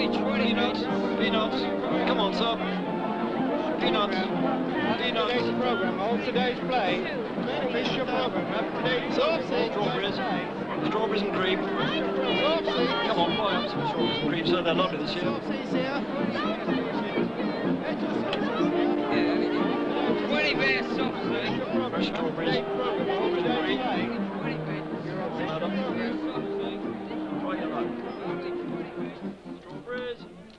Peanuts. Peanuts. Come on, sir. Peanuts. Peanuts. Today's program, all today's play. Finish your program. Strawberries. Strawberries and cream. Come on, buy up some strawberries and cream, sir. They're lovely this year. 20 bears soft, sir. Fresh strawberries. Strawberries and cream. 20 bears. Madam. Try your luck. Strawberries.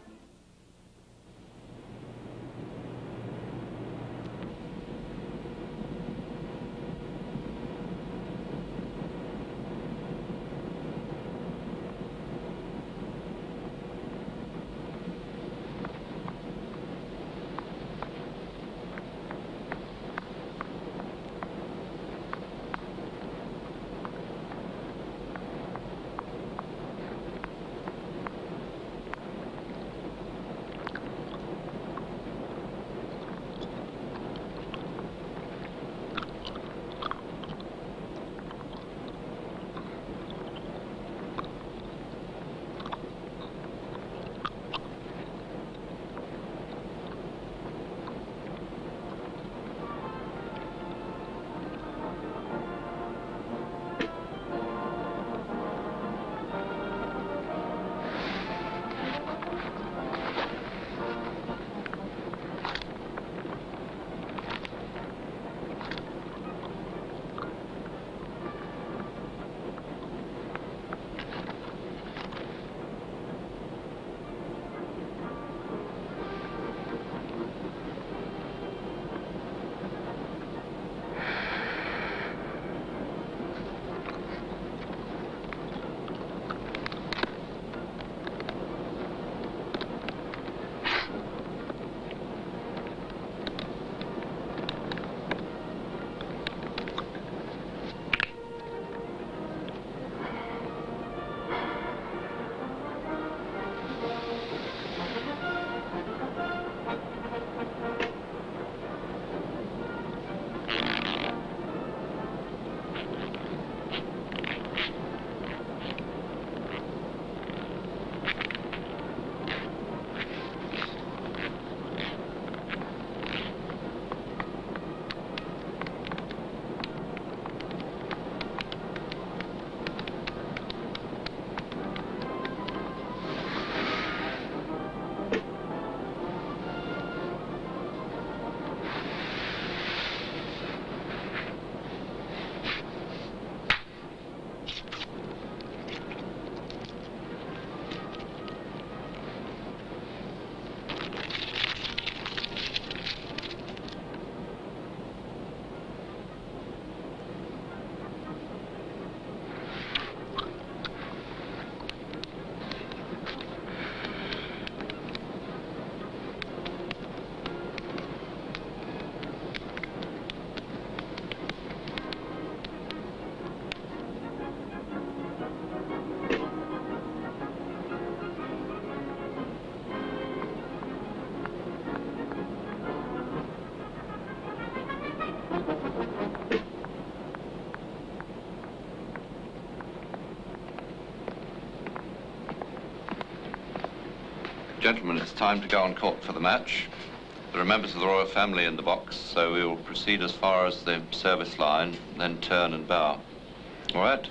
Gentlemen, it's time to go on court for the match. There are members of the royal family in the box, so we will proceed as far as the service line, then turn and bow. All right?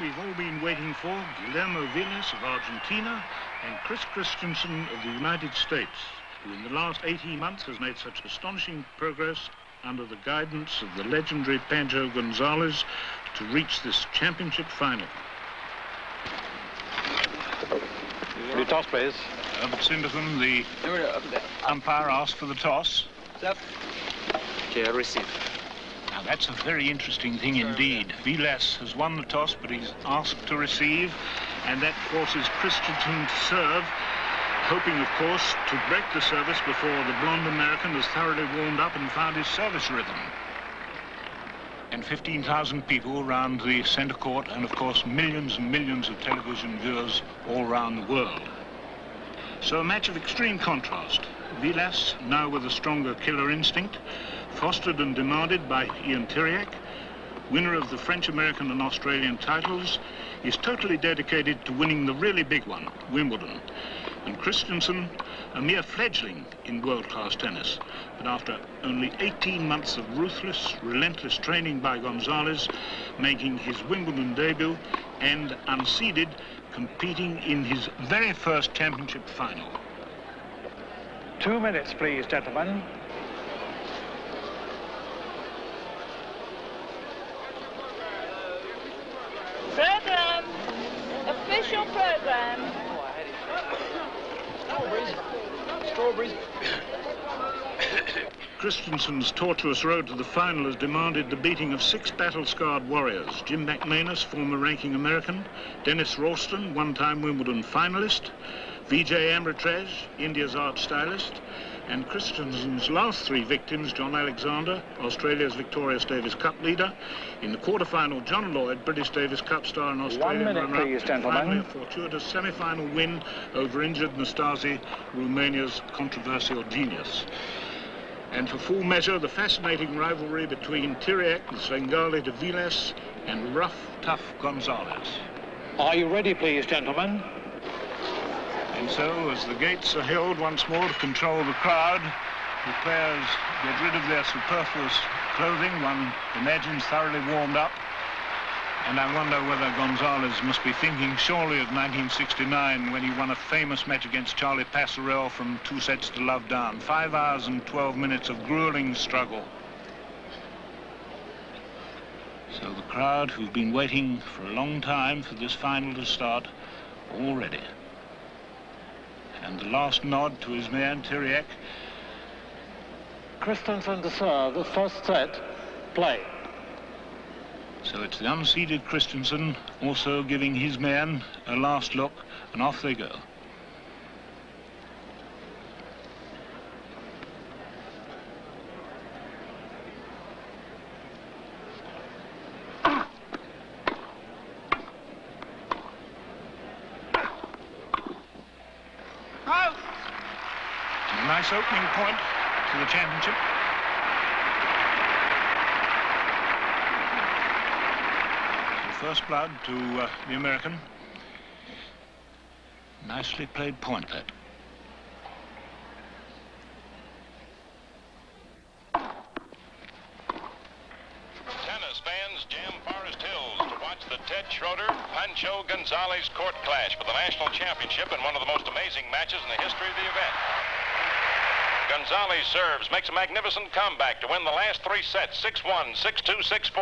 we've all been waiting for, Guillermo Vilas of Argentina and Chris Christensen of the United States, who in the last 18 months has made such astonishing progress under the guidance of the legendary Pancho Gonzalez to reach this championship final. The toss, please. Herbert Sinderson, the umpire, asked for the toss. Chair, receive. Now, that's a very interesting thing indeed. Vilas has won the toss, but he's asked to receive, and that forces Christensen to serve, hoping, of course, to break the service before the blonde American has thoroughly warmed up and found his service rhythm. And 15,000 people around the centre court, and, of course, millions and millions of television viewers all around the world. So a match of extreme contrast. Vilas, now with a stronger killer instinct, fostered and demanded by Ian Tiriac, winner of the French, American and Australian titles, is totally dedicated to winning the really big one, Wimbledon. And Christensen, a mere fledgling in world-class tennis, but after only 18 months of ruthless, relentless training by Gonzalez, making his Wimbledon debut and unseeded, competing in his very first championship final. 2 minutes, please, gentlemen. Program. Official program. Strawberries. Christensen's tortuous road to the final has demanded the beating of 6 battle-scarred warriors: Jim McManus, former ranking American; Dennis Ralston, one-time Wimbledon finalist; Vijay Amritraj, India's art stylist; and Christensen's last 3 victims, John Alexander, Australia's Victorious Davis Cup leader; in the quarter-final, John Lloyd, British Davis Cup star and Australian 1 minute, please, gentlemen. Finally, a fortuitous semi-final win over injured Nastase, Romania's controversial genius. And for full measure, the fascinating rivalry between Tiriac, the Svengali de Vilas, and rough, tough Gonzalez. Are you ready, please, gentlemen? And so, as the gates are held once more to control the crowd, the players get rid of their superfluous clothing, one imagines thoroughly warmed up. And I wonder whether Gonzalez must be thinking surely of 1969 when he won a famous match against Charlie Passerelle from 2 sets to love down. 5 hours and 12 minutes of grueling struggle. So the crowd, who've been waiting for a long time for this final to start, all ready. And the last nod to his man, Tiriac. Christensen to serve the first set. Play. So it's the unseeded Christensen also giving his man a last look, and off they go. A nice opening point to the championship. First blood to the American. Nicely played point, that. Tennis fans jam Forest Hills to watch the Ted Schroeder-Pancho Gonzalez court clash for the national championship in one of the most amazing matches in the history of the event. Gonzalez serves, makes a magnificent comeback to win the last 3 sets, 6-1, 6-2, 6-4.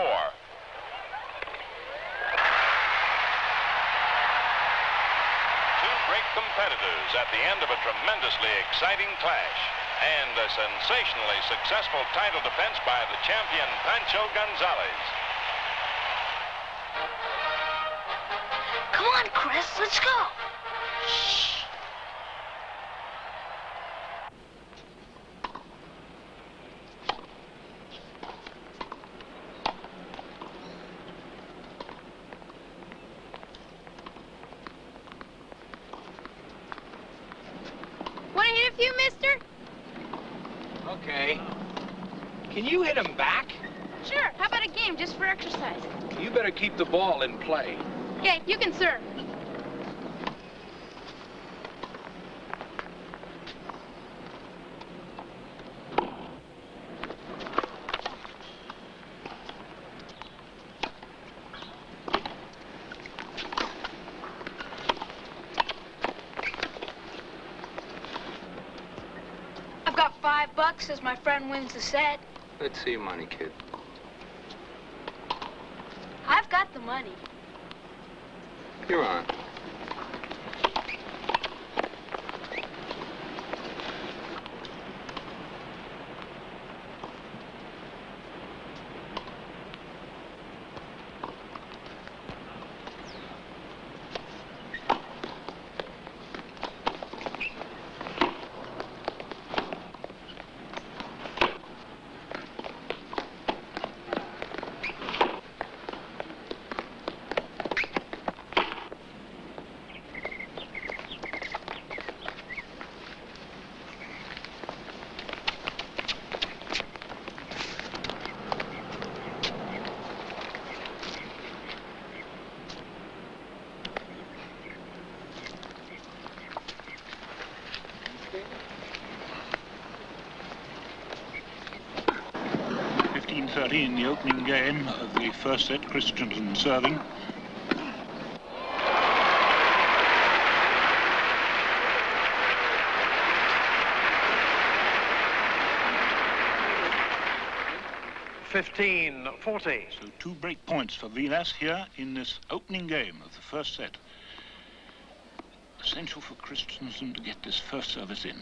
Competitors at the end of a tremendously exciting clash, and a sensationally successful title defense by the champion Pancho Gonzalez. Come on, Chris, let's go. Shh. Want to hit a few, mister? Okay. Can you hit him back? Sure. How about a game just for exercise? You better keep the ball in play. Okay, you can serve. $5 as my friend wins the set. Let's see your money, kid. I've got the money. You're on. In the opening game of the first set, Christensen serving. (15-40). So 2 break points for Vilas here in this opening game of the first set. Essential for Christensen to get this first service in.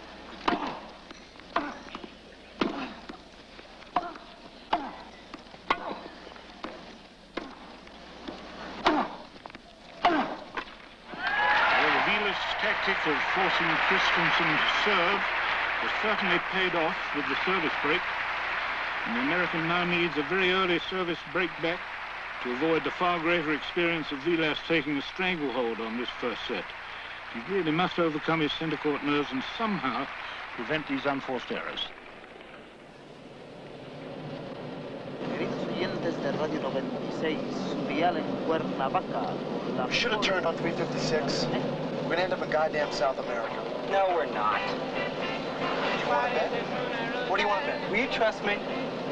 Of forcing Christensen to serve has certainly paid off with the service break. And the American now needs a very early service break back to avoid the far greater experience of Vilas taking a stranglehold on this first set. He really must overcome his centre court nerves and somehow prevent these unforced errors. Queridos oyentes de Radio 96, Vial en Cuernavaca. We should have turned on 356. We're gonna end up in goddamn South America. No, we're not. You want to bet? What do you want to bet? Will you trust me?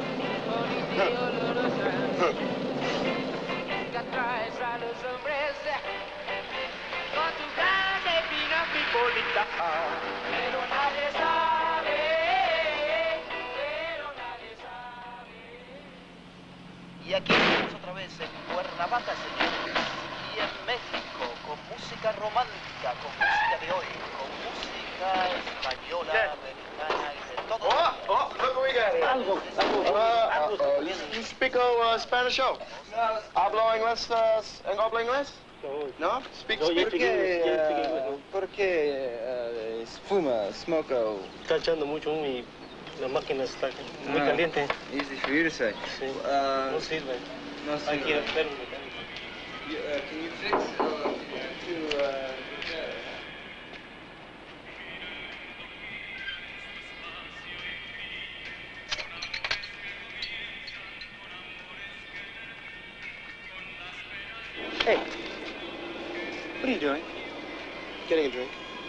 Y aquí estamos otra vez en Cuernavaca, señores. Y en México, con música romántica, con música de hoy, con música española, americana y de todo. Oh, look what we got here. Algo. You speak Spanish? ¿Hablo inglés? ¿Hablo inglés? No? Speak Spanish? ¿Por qué fuma, smoke? Está echando mucho humo y la máquina está muy caliente. Easy for you to say. Sí. No sirve. No sirve. Hay que ir a ver un mecánico. Can you fix Hey, what are you doing? Getting a drink.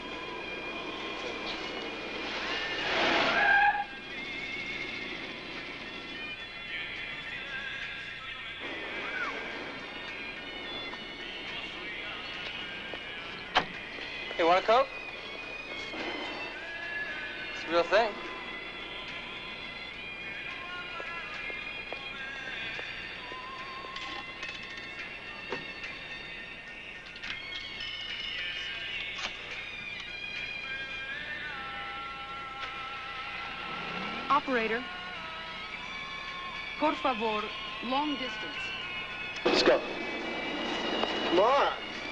Hey, want a Coke? It's a real thing. Operator, por favor, long distance. Let's go. Come on.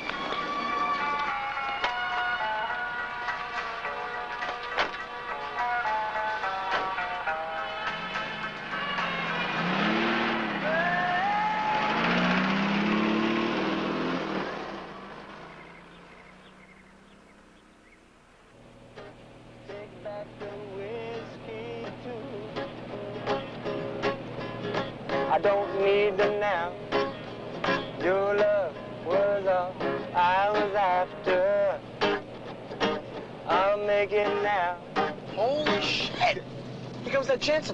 I don't need them now. Your love was all I was after. I'll make it now. Holy shit! Here comes that chance.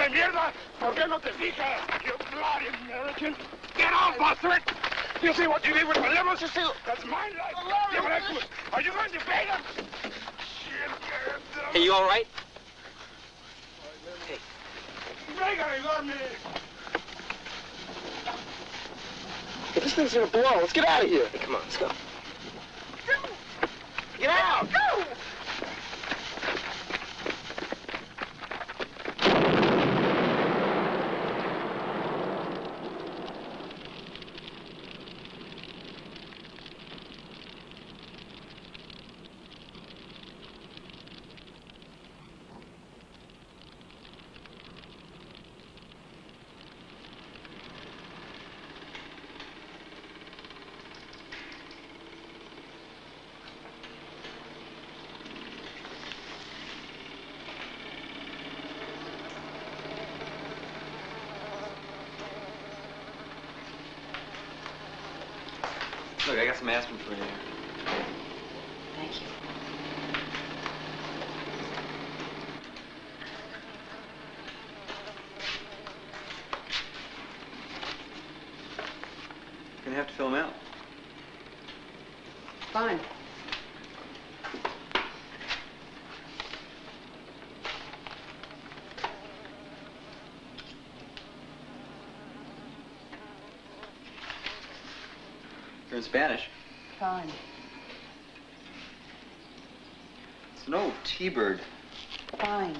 de mierda! ¿Por qué no te fijas? You bloody American! Get off, bastard! You see what you did with my lemons? You see? That's my life. Yeah, but are you going to pay them? Hey, you all right? Hey. Venga, ayudarme! Hey, this thing's gonna blow. Let's get out of here. Hey, come on, let's go. Get out! Go! Look, I got some aspirin for you. Thank you. You're gonna have to fill them out. Fine. You're in Spanish. Fine. It's an old T-bird. Fine.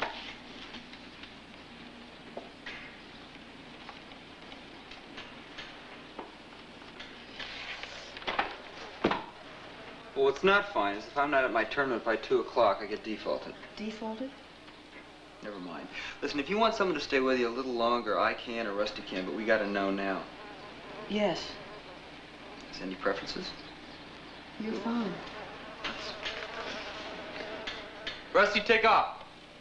Well, what's not fine is if I'm not at my tournament by 2 o'clock, I get defaulted. Defaulted? Never mind. Listen, if you want someone to stay with you a little longer, I can or Rusty can, but we gotta know now. Yes. Is there any preferences? You're fine. Rusty, take off.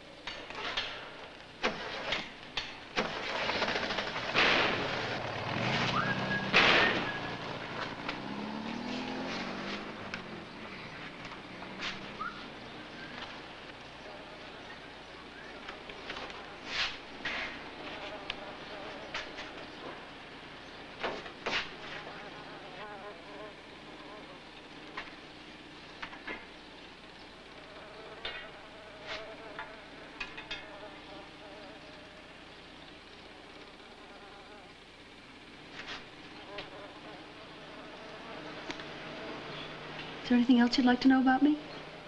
Is there anything else you'd like to know about me?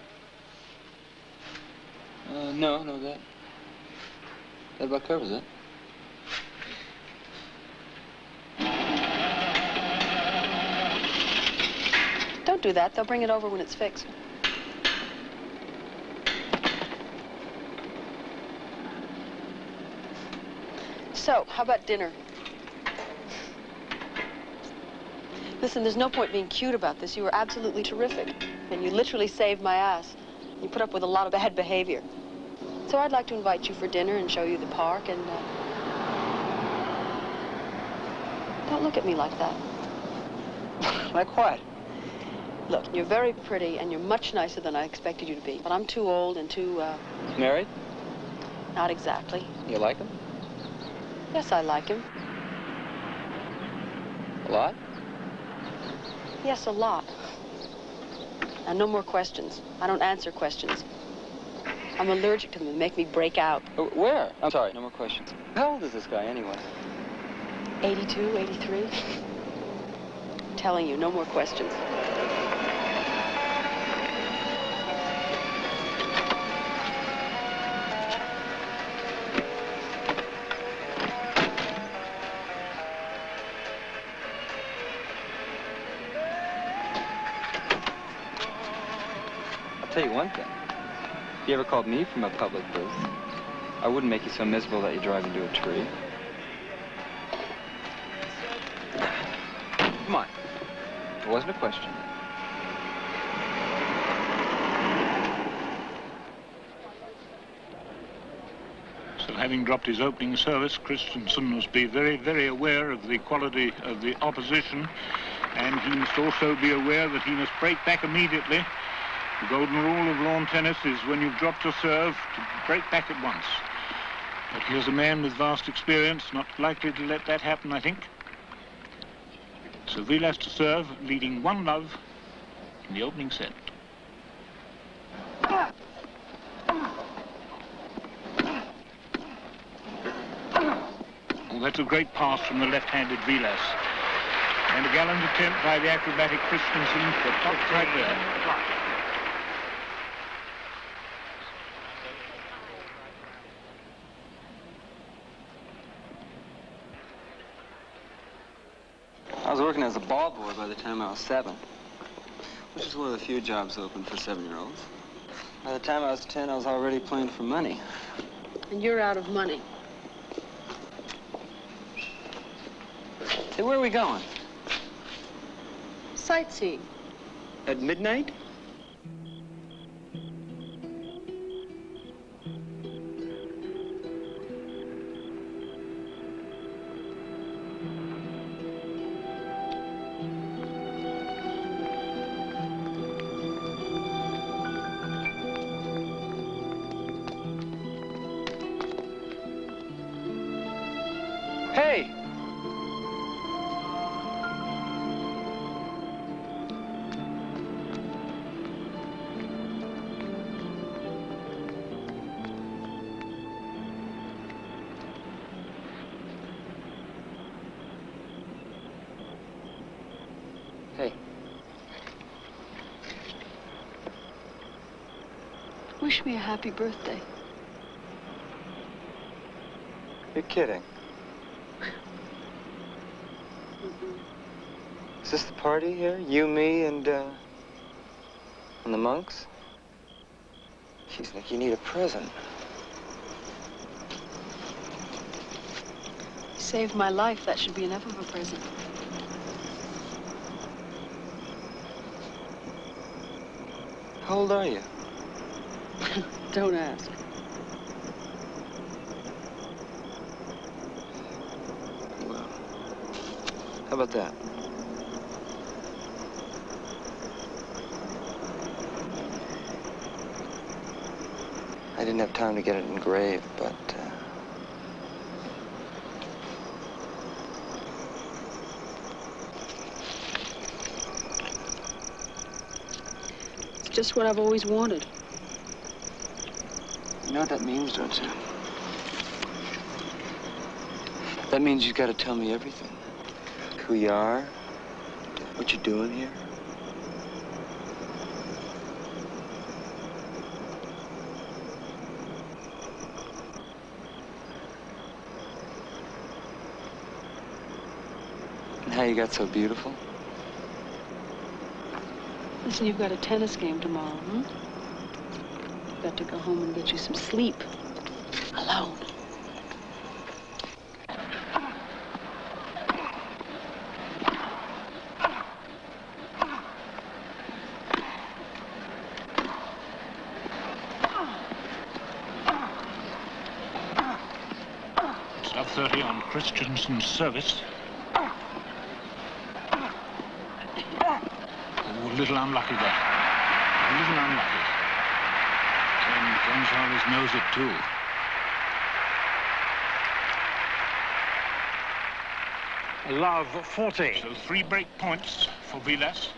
No, that. That about covers it. Don't do that. They'll bring it over when it's fixed. So, how about dinner? Listen, there's no point being cute about this. You were absolutely terrific. And you literally saved my ass. You put up with a lot of bad behavior. So I'd like to invite you for dinner and show you the park and, don't look at me like that. Like what? Look, you're very pretty and you're much nicer than I expected you to be. But I'm too old and too, Married? Not exactly. You like him? Yes, I like him. A lot? Yes, a lot. And no more questions. I don't answer questions. I'm allergic to them. They make me break out. Where? I'm sorry, no more questions. How old is this guy anyway? 82, 83. Telling you, no more questions. I'll tell you one thing. If you ever called me from a public booth, I wouldn't make you so miserable that you drive into a tree. Come on. It wasn't a question. So having dropped his opening service, Christensen must be very, very aware of the quality of the opposition, and he must also be aware that he must break back immediately. The golden rule of lawn tennis is when you've dropped your serve, to break back at once. But here's a man with vast experience, not likely to let that happen, I think. So Vilas to serve, leading 1-0 in the opening set. Oh, that's a great pass from the left-handed Vilas. And a gallant attempt by the acrobatic Christensen, but stopped right there. I was working as a ball boy by the time I was 7, which is one of the few jobs open for 7-year-olds. By the time I was 10, I was already playing for money. And you're out of money. Hey, where are we going? Sightseeing. At midnight? Hey! Hey. Wish me a happy birthday. You're kidding. Is this the party here? You, me, and the monks? She's like, you need a present. You saved my life. That should be enough of a present. How old are you? Don't ask. Well, how about that? I didn't have time to get it engraved, but it's just what I've always wanted. you know what that means, don't you? That means you've got to tell me everything. Who you are, what you're doing here. And how you got so beautiful. Listen, you've got a tennis game tomorrow, hmm? You've got to go home and get you some sleep. Alone. Sub 30 on Christensen's service. Oh, a little unlucky there. A little unlucky. And Gonzalez knows it too. Love 40. So 3 break points for Vilas.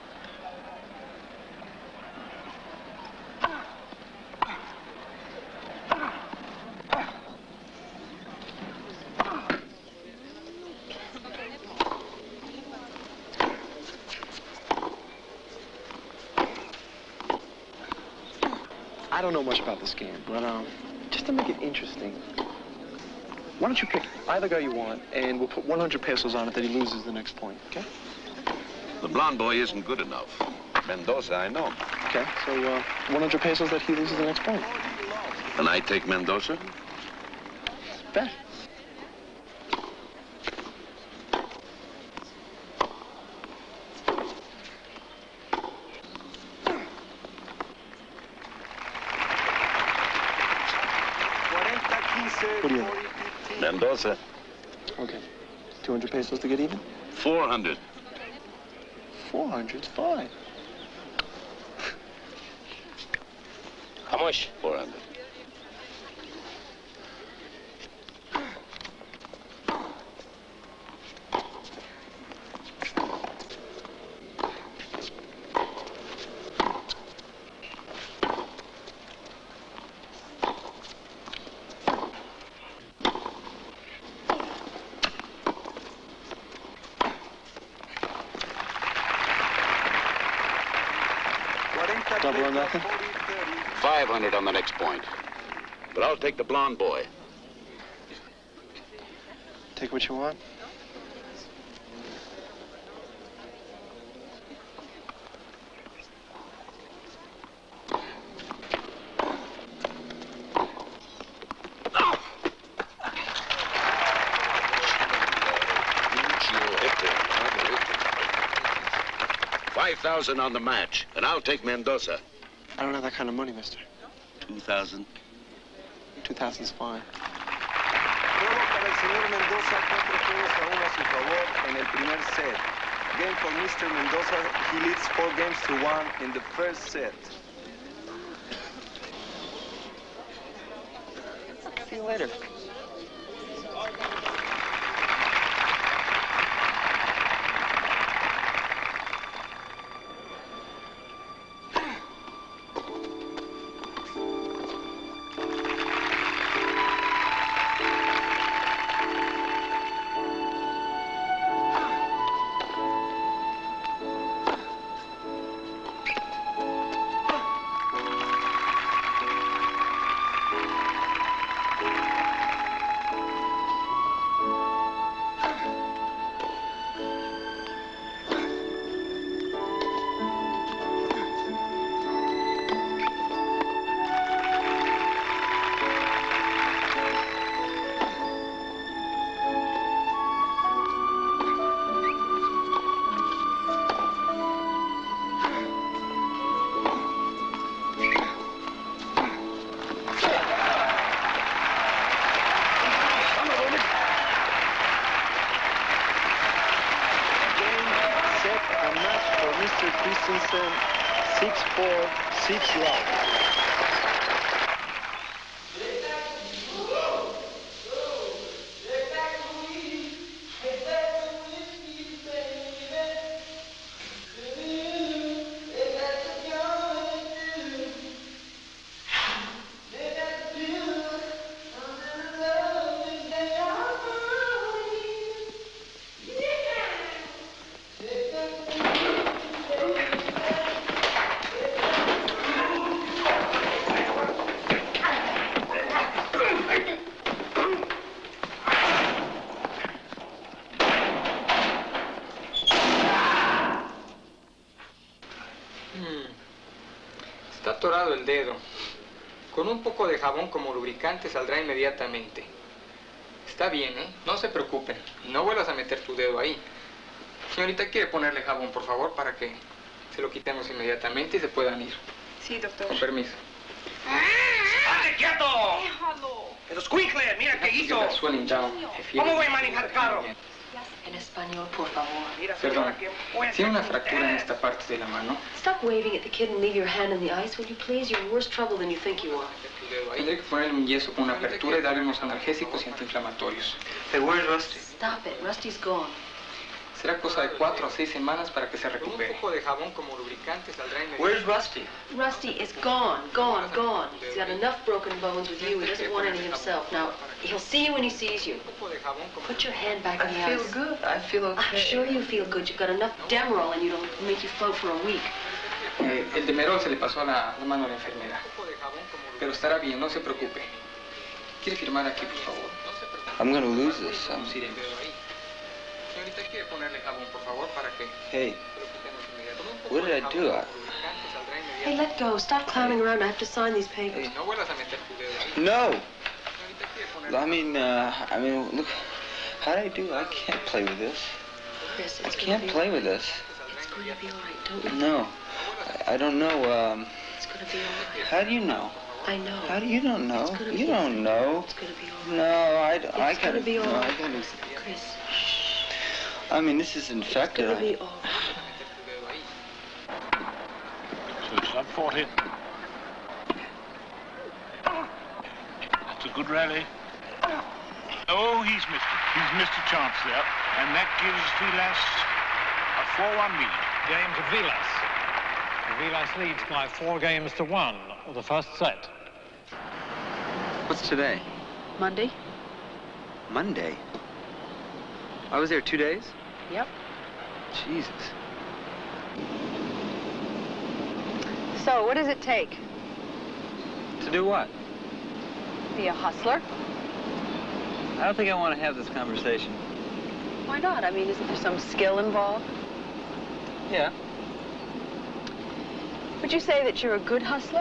I don't know much about this game, but just to make it interesting, why don't you pick either guy you want, and we'll put 100 pesos on it that he loses the next point, okay? The blonde boy isn't good enough. Mendoza, I know. Okay, so 100 pesos that he loses the next point. And I take Mendoza? Bet. What do you think? Mendoza. Okay. 200 pesos to get even? 400. 400's fine. How much? 400. 500 on the next point. But I'll take the blonde boy. Take what you want. $5,000 on the match, and I'll take Mendoza. I don't have that kind of money, mister. 2,000. 2,000's fine. Para el señor Mendoza, 4-1 a su favor en el primer set. Game for Mr. Mendoza. He leads 4-1 in the first set. See you later. Christensen, 6-4, 6-love. Está atorado el dedo. Con un poco de jabón como lubricante saldrá inmediatamente. Está bien, ¿eh? No se preocupen. Y no vuelvas a meter tu dedo ahí. Señorita, ¿quiere ponerle jabón, por favor, para que se lo quitemos inmediatamente y se puedan ir? Sí, doctor. Con permiso. ¡Estate quieto! Déjalo. ¡Pero escuincle! ¡Mira qué hizo! ¿Cómo voy a manejar el carro? En español, por favor. Perdón. Tiene una fractura en esta parte de la mano. Stop waving at the kid and leave your hand in the ice, will you please? You're in worse trouble than you think you are. Tendré que ponerle un yeso con una apertura y darle unos analgésicos y antiinflamatorios. Hey, where's Rusty? Stop it. Rusty's gone. Será cosa de 4 a 6 semanas para que se recupere. Un poco de jabón como lubricante saldrá inmediatamente. Where's Rusty? Rusty is gone, gone, gone. He's got enough broken bones with you. He doesn't want any himself. Now, he'll see you when he sees you. Put your hand back in the ice. I feel good. I feel okay. I'm sure you feel good. You've got enough Demerol in you to make you float for a week. El Demerol se le pasó a la mano a la enfermera. Pero estará bien, no se preocupe. ¿Quiere firmar aquí, por favor? I'm gonna lose this. Señorita, ¿quiere ponerle jabón, por favor, para que... Hey, what did I do? Hey, let go. Stop clowning around. I have to sign these papers. No vuelvas a meter tu dedo ahí. No. I mean, look, how did I do? I can't play with this. Chris, I can't play with this. It's going to be all right. Don't No, I don't know. It's going to be all right. How do you know? I know. How do you don't know? It's gonna You be don't know. It's going to be all right. No, I It's going to be all no, right. I gotta, Chris. I mean, this is infected. It's going to be all right. So it's up 40. That's a good rally. Oh, he's missed it. He's missed a chance there. And that gives Vilas a 4-1 lead. Game to Vilas. Vilas leads by 4-1 of the first set. What's today? Monday? Monday? I was there 2 days? Yep. Jesus. So, what does it take? To do what? Be a hustler? I don't think I want to have this conversation. Why not? I mean, isn't there some skill involved? Yeah. Would you say that you're a good hustler?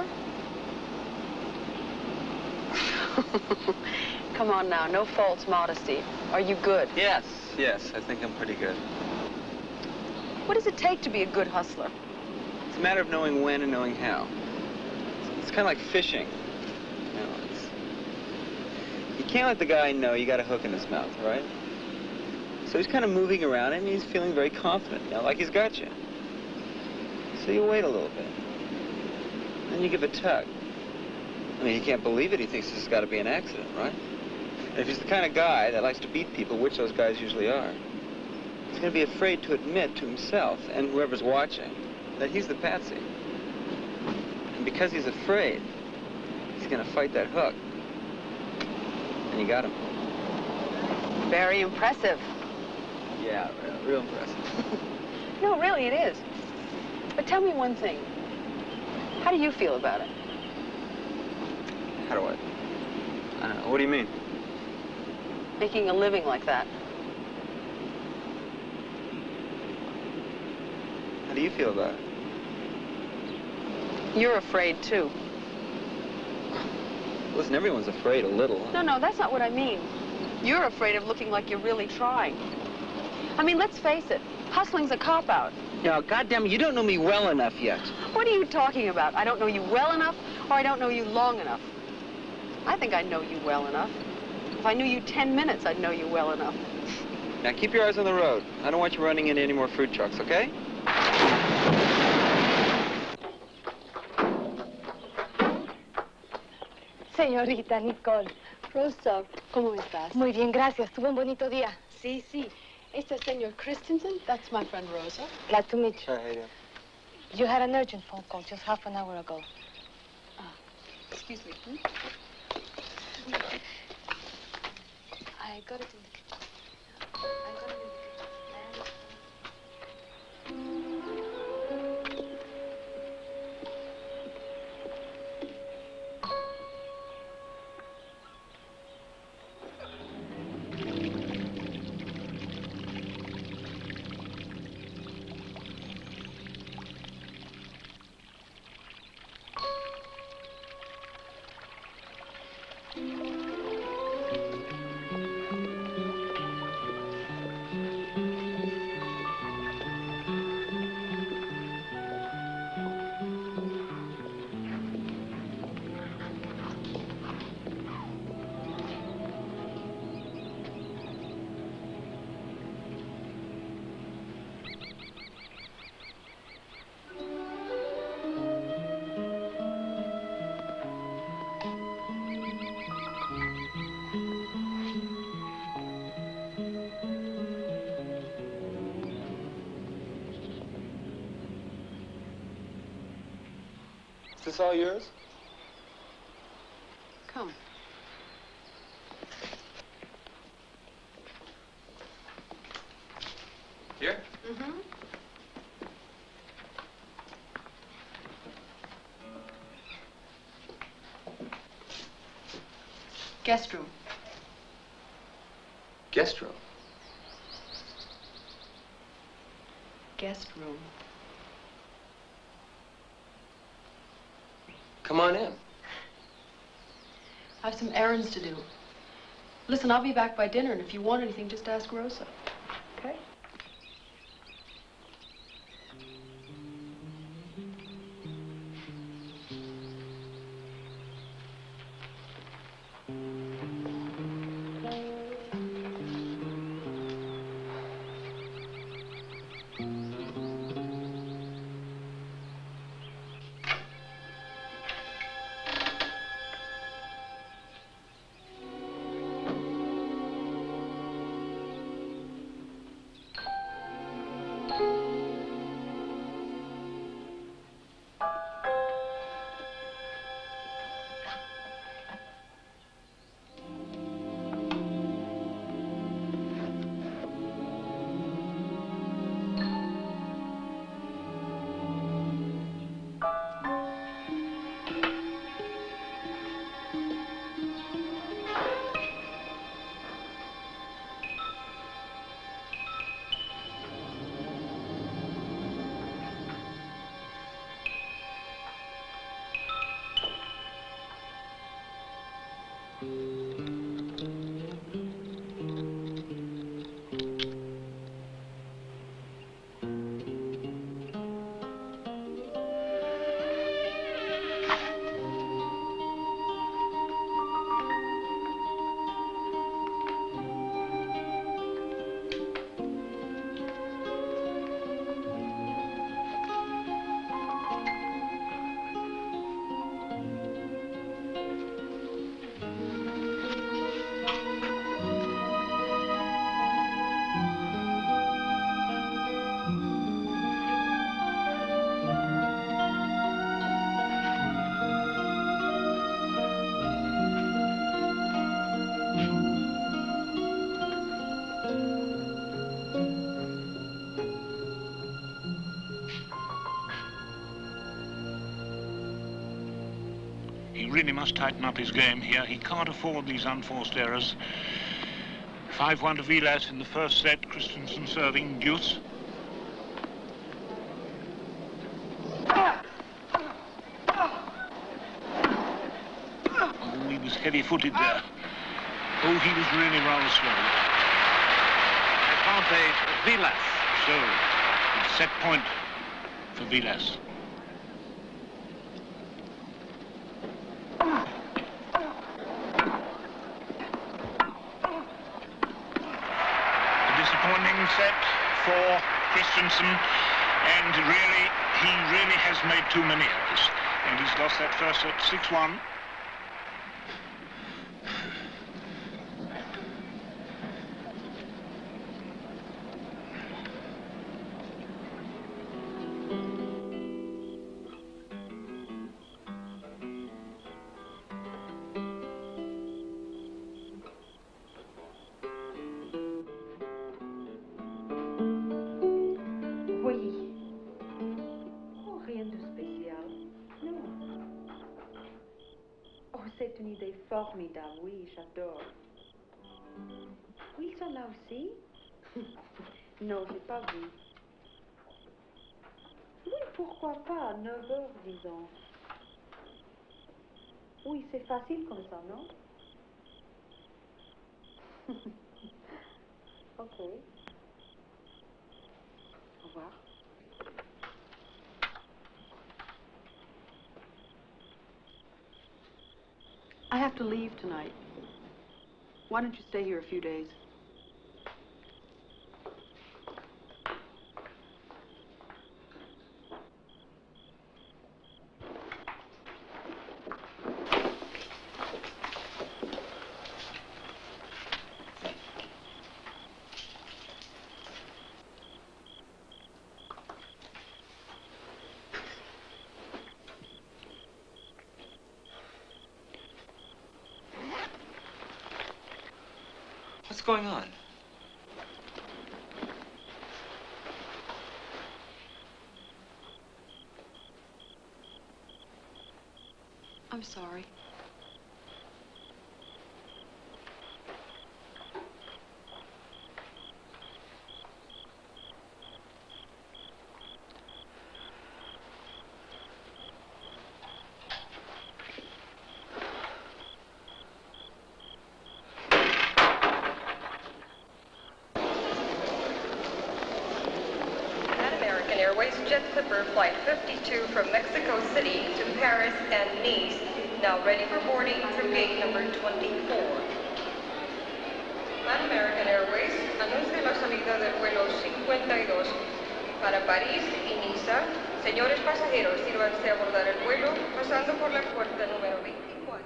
Come on now, no false modesty. Are you good? Yes, I think I'm pretty good. What does it take to be a good hustler? It's a matter of knowing when and knowing how. It's kind of like fishing. You know, you can't let the guy know you got a hook in his mouth, right? So he's kind of moving around and he's feeling very confident, you know, like he's got you. So you wait a little bit. Then you give a tug. I mean, he can't believe it. He thinks this has got to be an accident, right? And if he's the kind of guy that likes to beat people, which those guys usually are, he's going to be afraid to admit to himself and whoever's watching that he's the patsy. And because he's afraid, he's going to fight that hook. And you got him. Very impressive. Yeah, real impressive. No, really, it is. But tell me one thing. How do you feel about it? How do I don't know. What do you mean? Making a living like that. How do you feel about it? You're afraid, too. Listen, everyone's afraid a little. No, that's not what I mean. You're afraid of looking like you're really trying. I mean, let's face it. Hustling's a cop-out. No, goddamn, you don't know me well enough yet. What are you talking about? I don't know you well enough, or I don't know you long enough. I think I know you well enough. If I knew you 10 minutes, I'd know you well enough. Now, keep your eyes on the road. I don't want you running into any more food trucks, okay? Señorita Nicole. Rosa, ¿cómo estás? Muy bien, gracias. Tuvo un bonito día. Sí. Este es Senor Christensen. That's my friend Rosa. Glad to meet you. Hi, how you doing? You had an urgent phone call just half an hour ago. Excuse me. I got it in the kitchen. Is this all yours? Come. Here? Mm-hmm. Guest room. Guest room. Guest room. Come on in. I have some errands to do. Listen, I'll be back by dinner, and if you want anything, just ask Rosa. Okay? He really must tighten up his game here. He can't afford these unforced errors. 5-1 to Vilas in the first set. Christensen serving deuce. Oh, he was heavy-footed there. Oh, he was really rather slow. Advantage, Vilas. So, it's set point for Vilas. A disappointing set for Christensen, and really, he really has made too many errors. And he's lost that first set 6-1. C'est une idée formidable, oui, j'adore. Oui, ils sont là aussi? Non, j'ai pas vu. Oui, pourquoi pas, 9 heures, disons. Oui, c'est facile comme ça, non? Ok. Au revoir. I have to leave tonight. Why don't you stay here a few days? What's going on? I'm sorry. Jet Clipper Flight 52 from Mexico City to Paris and Nice, now ready for boarding through gate number 24. Pan American Airways anuncia la salida del vuelo 52 para París y Niza. Señores pasajeros, sírvanse a abordar el vuelo pasando por la puerta número 24.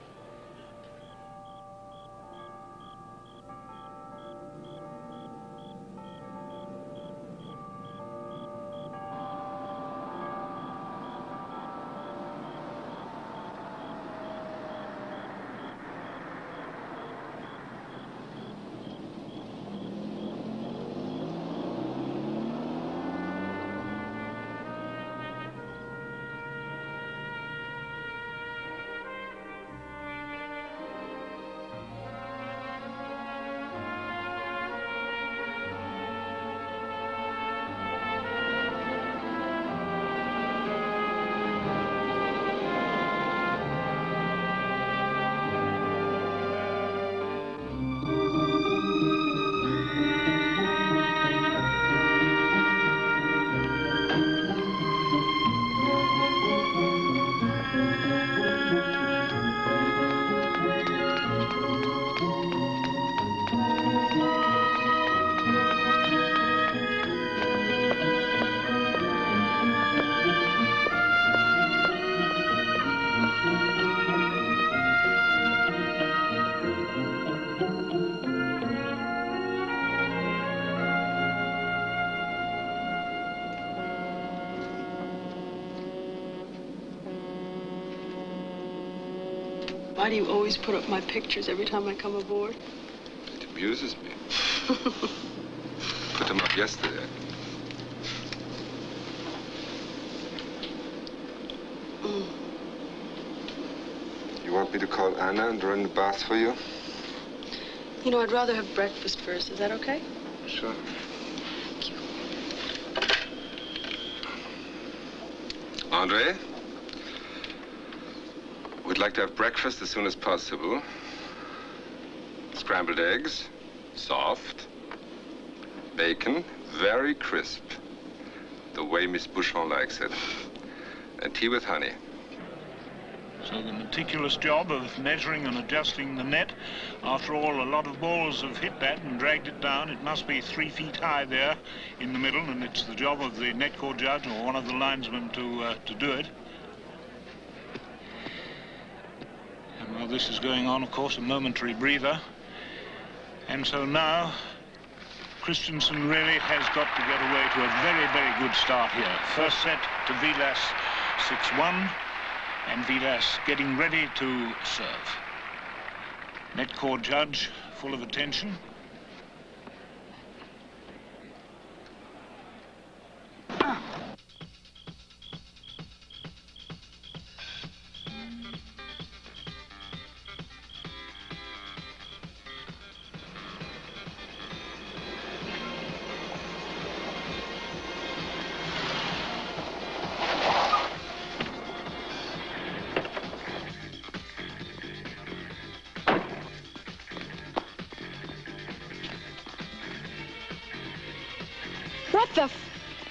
Why do you always put up my pictures every time I come aboard? It amuses me. Put them up yesterday. want me to call Anna and run the bath for you? You know, I'd rather have breakfast first. Is that okay? Sure. Thank you. Andre? We'd like to have breakfast as soon as possible. Scrambled eggs, soft. Bacon, very crisp. The way Miss Bouchon likes it. And tea with honey. So the meticulous job of measuring and adjusting the net. After all, a lot of balls have hit that and dragged it down. It must be 3 feet high there in the middle, and it's the job of the net court judge or one of the linesmen to do it. And while this is going on, of course, a momentary breather. And so now, Christensen really has got to get away to a very, very good start here. First set to Vilas, 6-1. And Vilas getting ready to serve. Net court judge full of attention. What the f...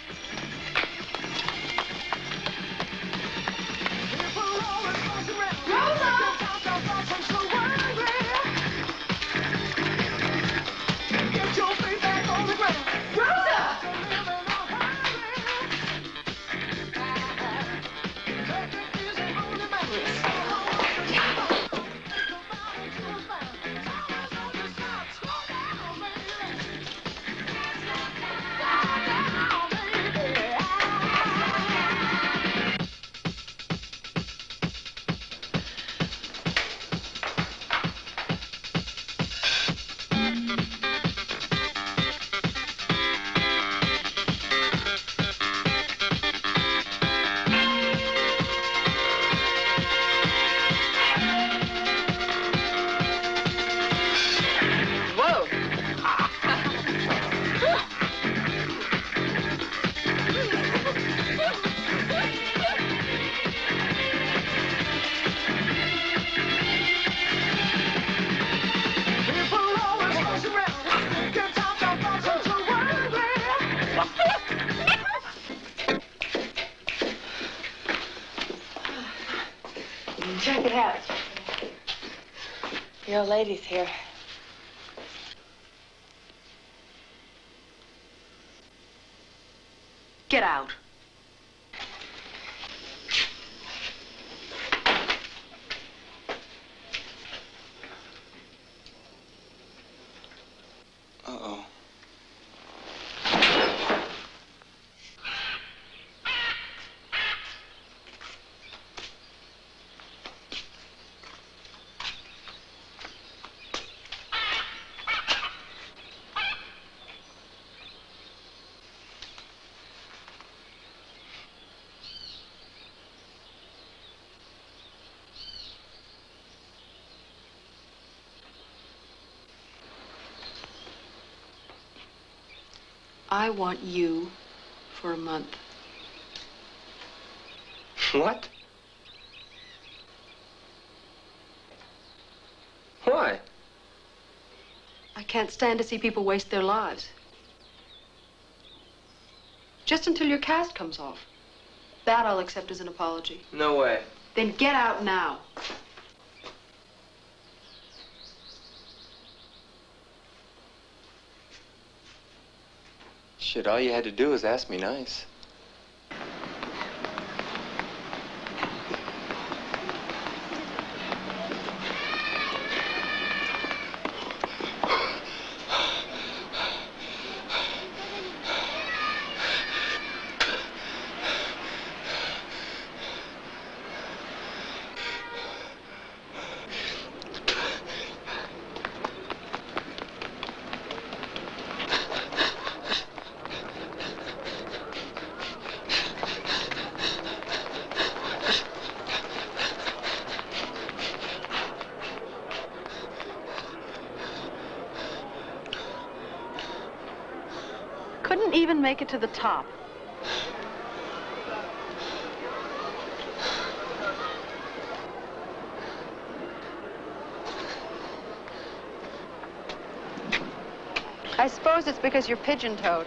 Check it out. Your lady's here. Get out. Uh-oh. I want you for a month. What? Why? I can't stand to see people waste their lives. Just until your cast comes off. That I'll accept as an apology. No way. Then get out now. Shit, all you had to do was ask me nice. didn't even make it to the top. I suppose it's because you're pigeon-toed.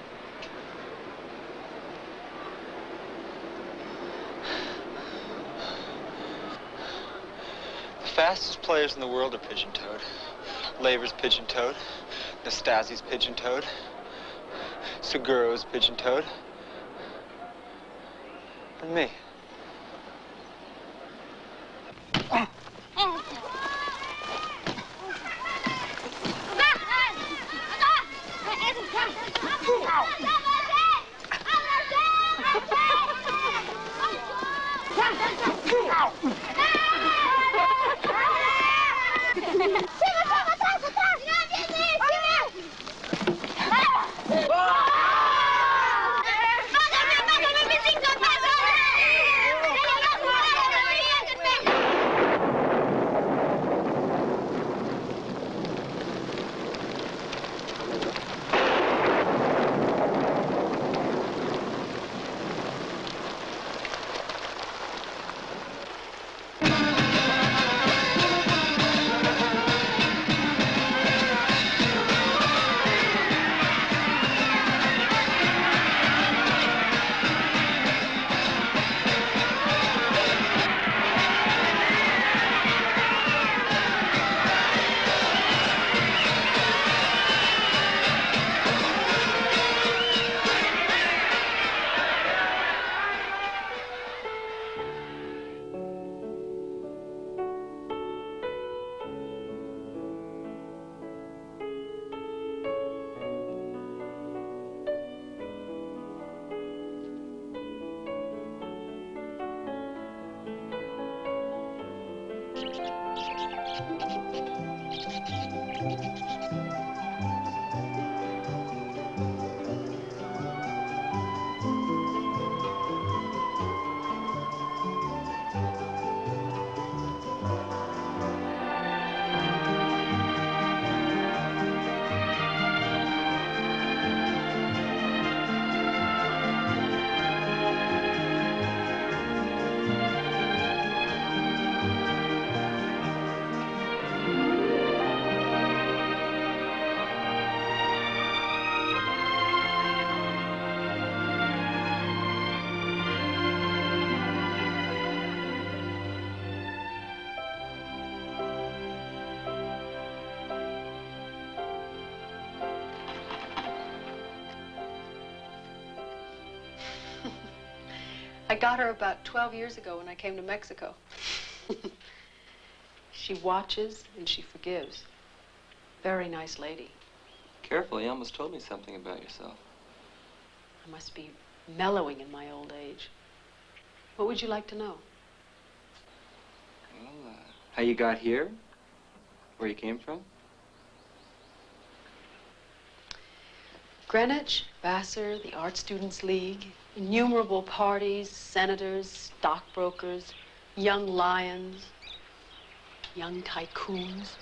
The fastest players in the world are pigeon-toed. Laver's pigeon-toed. Nastasi's pigeon-toed. Seguro's pigeon-toed. And me. I got her about 12 years ago when I came to Mexico. She watches and she forgives. Very nice lady. Careful, you almost told me something about yourself. I must be mellowing in my old age. What would you like to know? Well, how you got here? Where you came from? Greenwich, Vassar, the Art Students League, innumerable parties, senators, stockbrokers, young lions, young tycoons.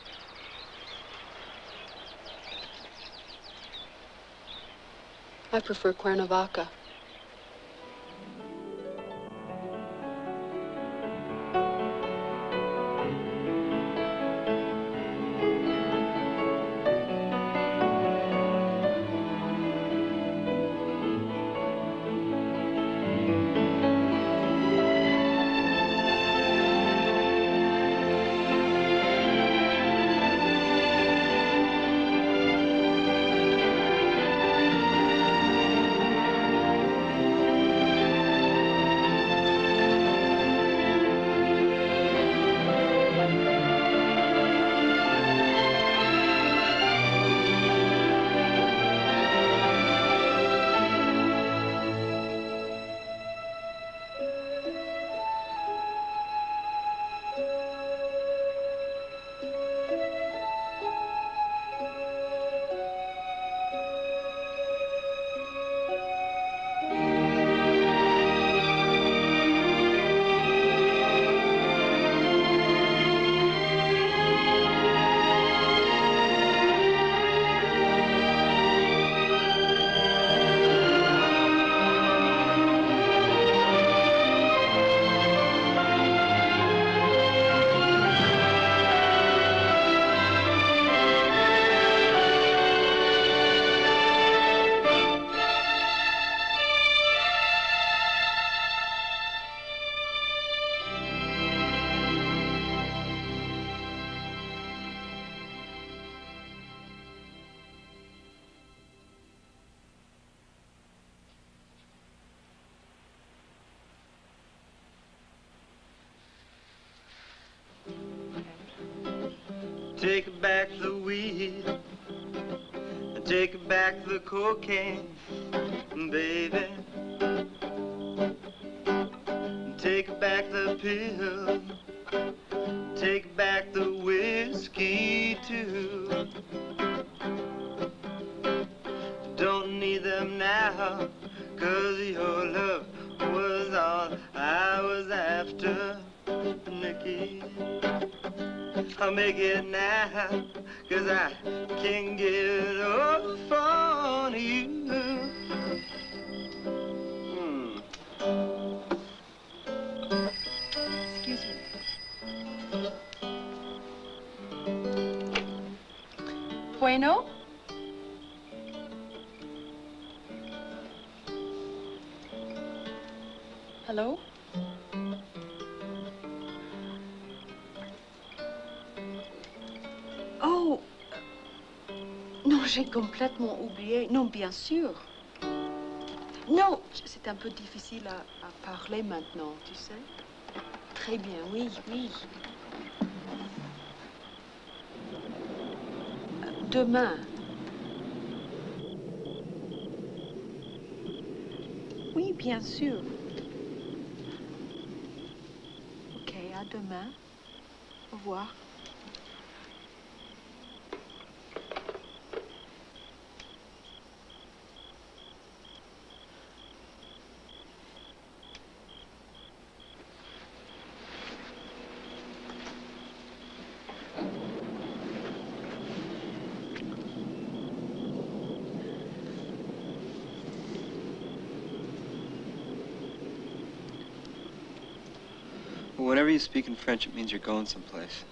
I prefer Cuernavaca. Take back the weed, take back the cocaine, baby. Take back the pill, take back the whiskey too. Don't need them now, 'cause your love was all I was after, Nikki. I'll make it now, 'cause I can't get off on you. Excuse me. Bueno? Hello? Oh! Non, j'ai complètement oublié. Non, bien sûr. Non, c'est un peu difficile à parler maintenant, tu sais. Très bien, oui, oui. Demain. Oui, bien sûr. Ok, à demain. Au revoir. Whenever you speak in French, it means you're going someplace.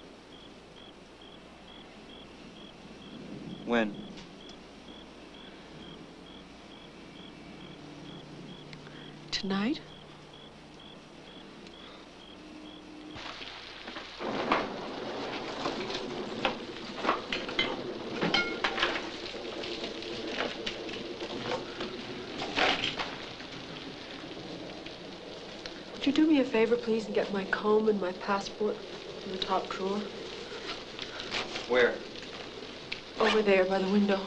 When? Tonight? Would you do me a favor, please, and get my comb and my passport in the top drawer? Where? Over there by the window.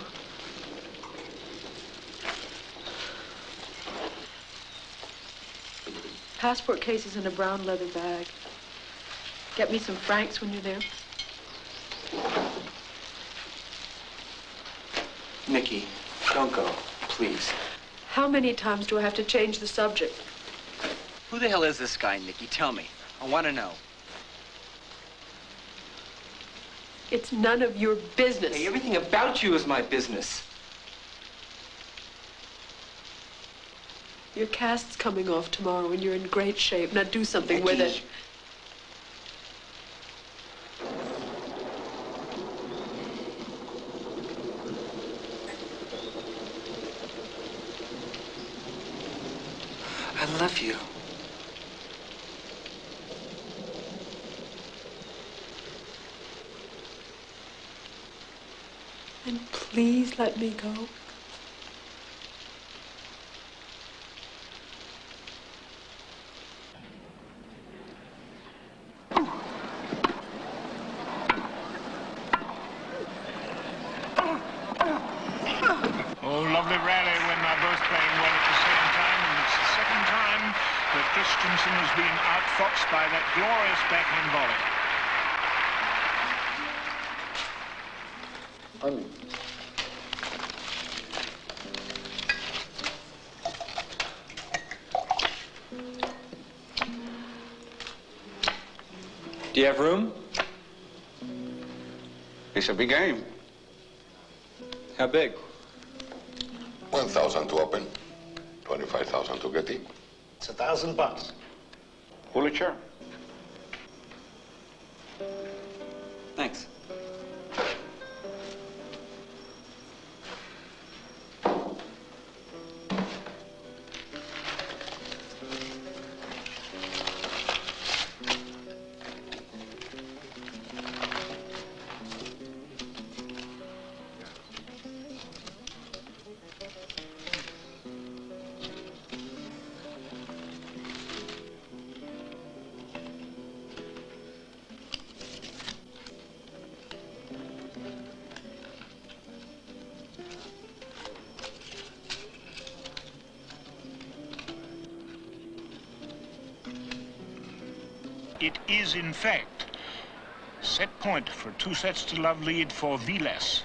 Passport case is in a brown leather bag. Get me some francs when you're there. Nikki, don't go, please. How many times do I have to change the subject? Who the hell is this guy, Nikki? Tell me. I want to know. It's none of your business. Hey, everything about you is my business. Your cast's coming off tomorrow and you're in great shape. Now do something with it. I love you. And please let me go. Oh, lovely rally when they're both playing well at the same time, and it's the second time that Christensen has been outfoxed by that glorious backhand volley. Do you have room? It's a big game. How big? 1,000 to open, 25,000 to get in. It's $1,000. Pull a chair. Thanks. it is, in fact, set point for a 2-sets-to-love lead for Vilas.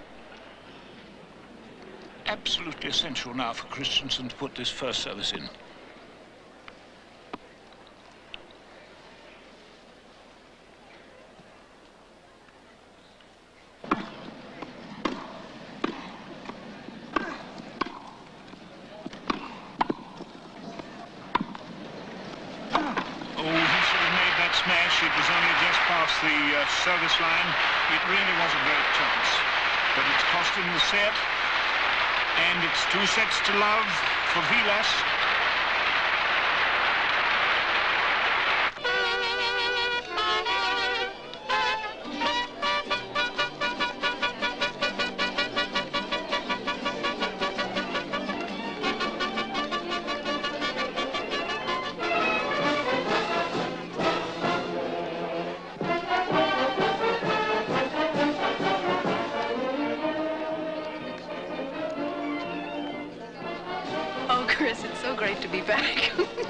Absolutely essential now for Christensen to put this first service in. Smash. It was only just past the service line. It really was a great chance. But it's cost him the set. And it's 2 sets to love for Vilas. Chris, it's so great to be back.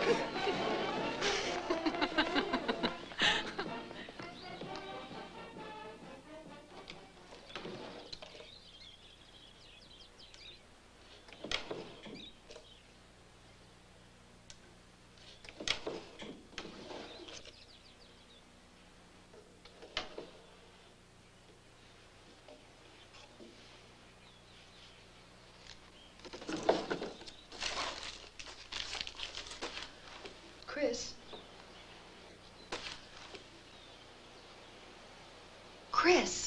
Chris.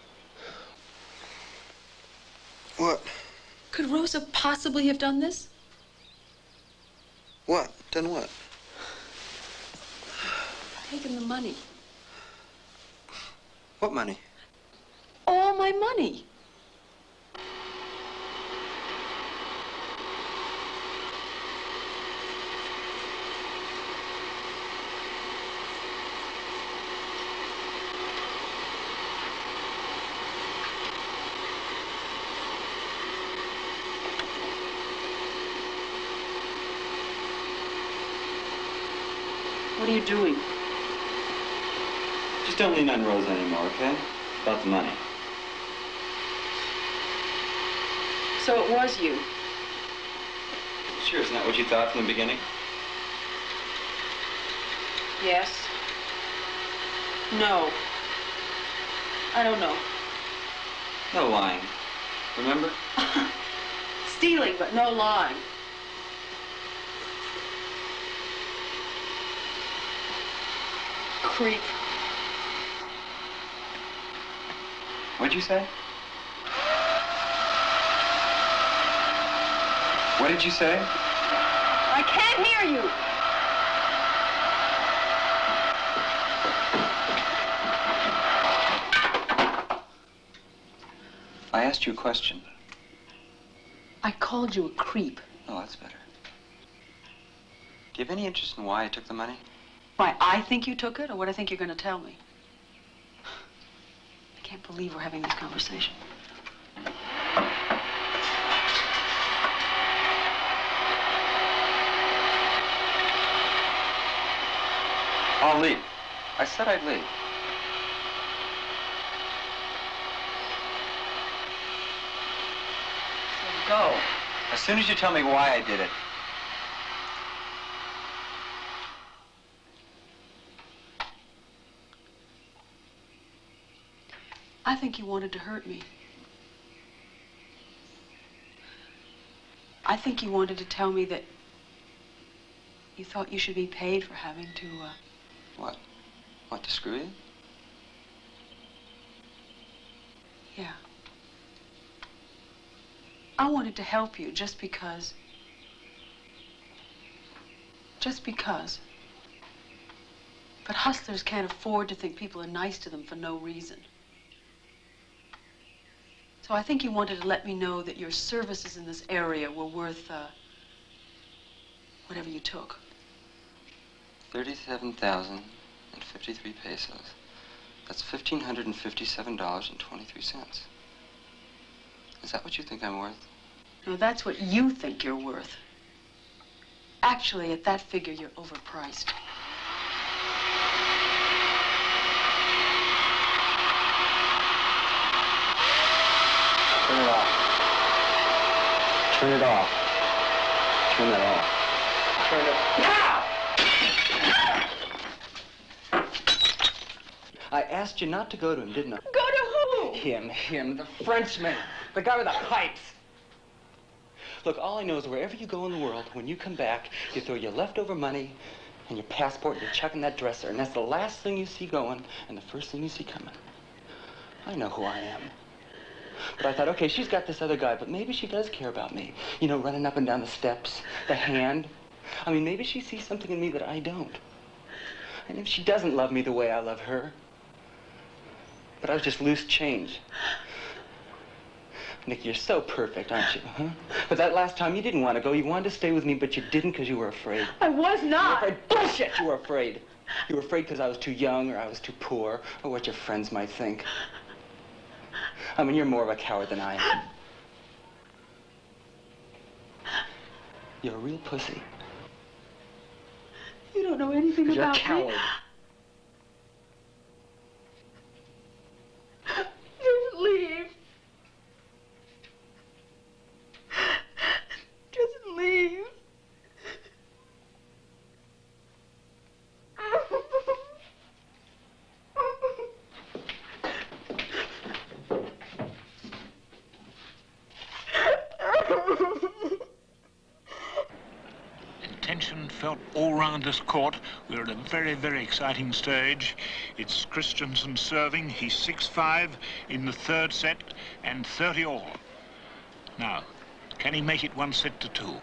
What? Could Rosa possibly have done this? What? Done what? Taken the money. What money? All my money. What are you doing? Just don't lean on Rosa anymore, okay? About the money. So it was you? Sure, isn't that what you thought from the beginning? Yes. No. I don't know. No lying. Remember? Stealing, but no lying. Creep. What'd you say? What did you say? I can't hear you. I asked you a question. I called you a creep. Oh, that's better. Do you have any interest in why I took the money? Why, I think you took it, or what I think you're going to tell me? I can't believe we're having this conversation. I'll leave. I said I'd leave. So go. As soon as you tell me why I did it. I think you wanted to hurt me. I think you wanted to tell me that you thought you should be paid for having to, What? What, to screw you? Yeah. I wanted to help you just because. Just because. But hustlers can't afford to think people are nice to them for no reason. So I think you wanted to let me know that your services in this area were worth, whatever you took. 37,053 pesos. That's $1,557.23. Is that what you think I'm worth? No, that's what you think you're worth. Actually, at that figure, you're overpriced. Turn it off. Turn it off. Turn that off. Turn it now! I asked you not to go to him, didn't I? Go to who? Him, the Frenchman. The guy with the pipes. Look, all I know is wherever you go in the world, when you come back, you throw your leftover money and your passport, and you chuck in that dresser, and that's the last thing you see going and the first thing you see coming. I know who I am. But I thought, okay, she's got this other guy, but maybe she does care about me. You know, running up and down the steps, the hand. I mean, maybe she sees something in me that I don't. And if she doesn't love me the way I love her. But I was just loose change. Nick, you're so perfect, aren't you, huh? But that last time you didn't want to go. You wanted to stay with me, but you didn't because you were afraid. I was not. You were afraid. Bullshit, you were afraid. You were afraid because I was too young or I was too poor or what your friends might think. I mean, you're more of a coward than I am. You're a real pussy. You don't know anything You're about a coward. me. Just leave. Just leave. Tension felt all round this court. We're at a very, very exciting stage. It's Christensen serving. He's 6-5 in the third set and 30 all. Now, can he make it 1-2?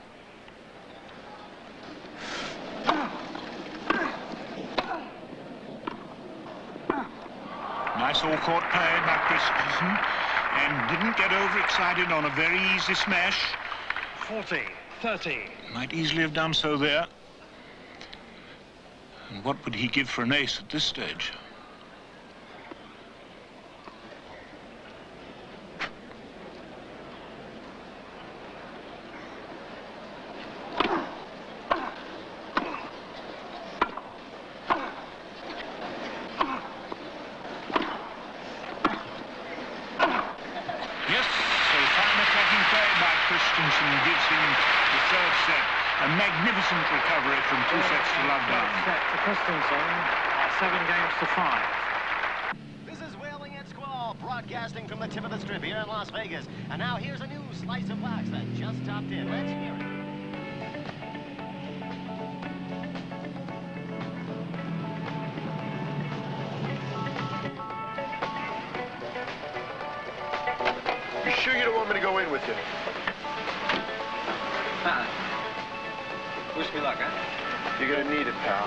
Nice all-court play by Christensen, and didn't get overexcited on a very easy smash. 40-30. Might easily have done so there. And what would he give for an ace at this stage? Yes, so fine attacking play by Christensen gives him the third set. A magnificent recovery from 2 sets to love down. Set to Christensen, 7 games to 5. This is Wailing at Squall, broadcasting from the tip of the strip here in Las Vegas. And now here's a new slice of wax that just topped in. Let's hear it. You sure you don't want me to go in with you? Wish me luck, huh? You're gonna need it, pal.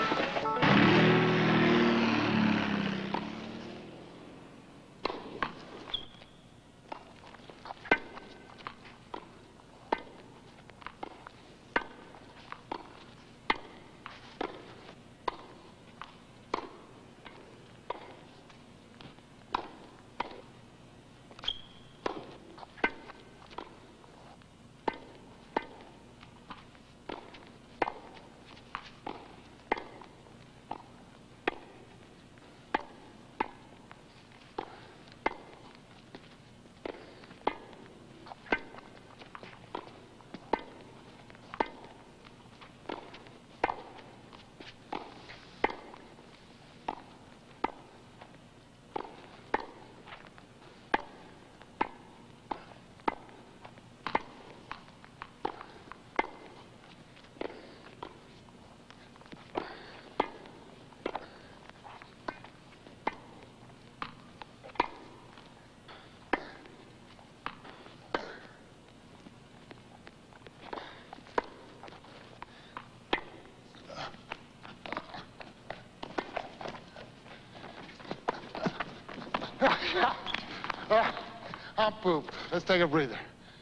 I'm poop. Let's take a breather.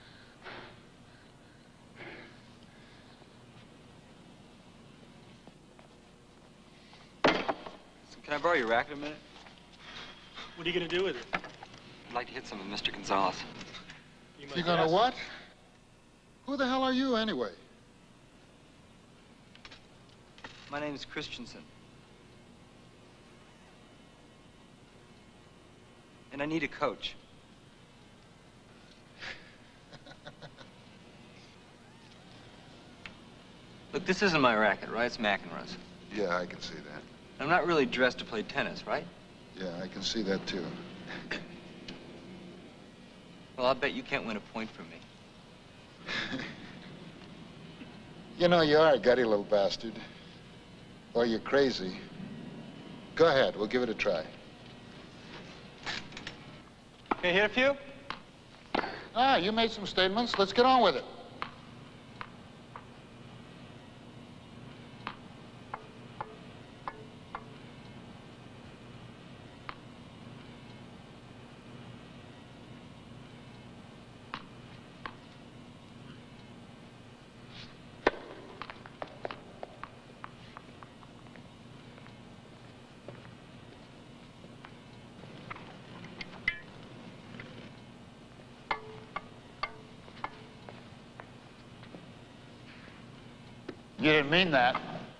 So can I borrow your racket a minute? What are you going to do with it? I'd like to hit some of Mr. Gonzalez. You gonna what? Who the hell are you, anyway? My name's Christensen. And I need a coach. Look, this isn't my racket, right? It's McEnroe's. Yeah, I can see that. I'm not really dressed to play tennis, right? Yeah, I can see that too. Well, I'll bet you can't win a point from me. You know, you are a gutty little bastard. Or you're crazy. Go ahead, we'll give it a try. Can you hit a few? Ah, you made some statements. Let's get on with it. You didn't mean that.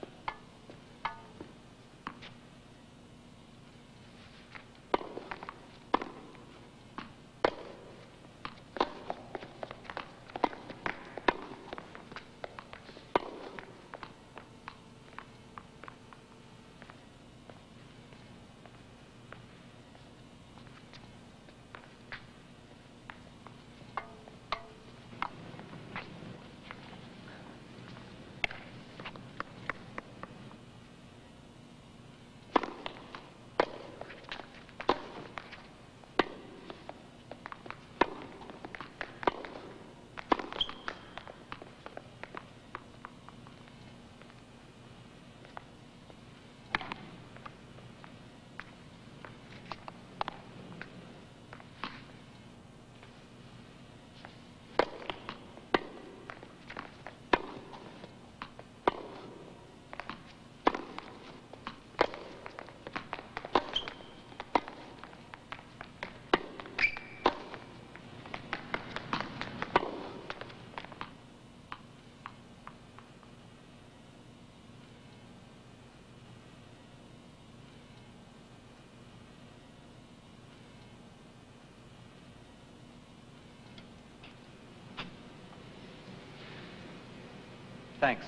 Thanks.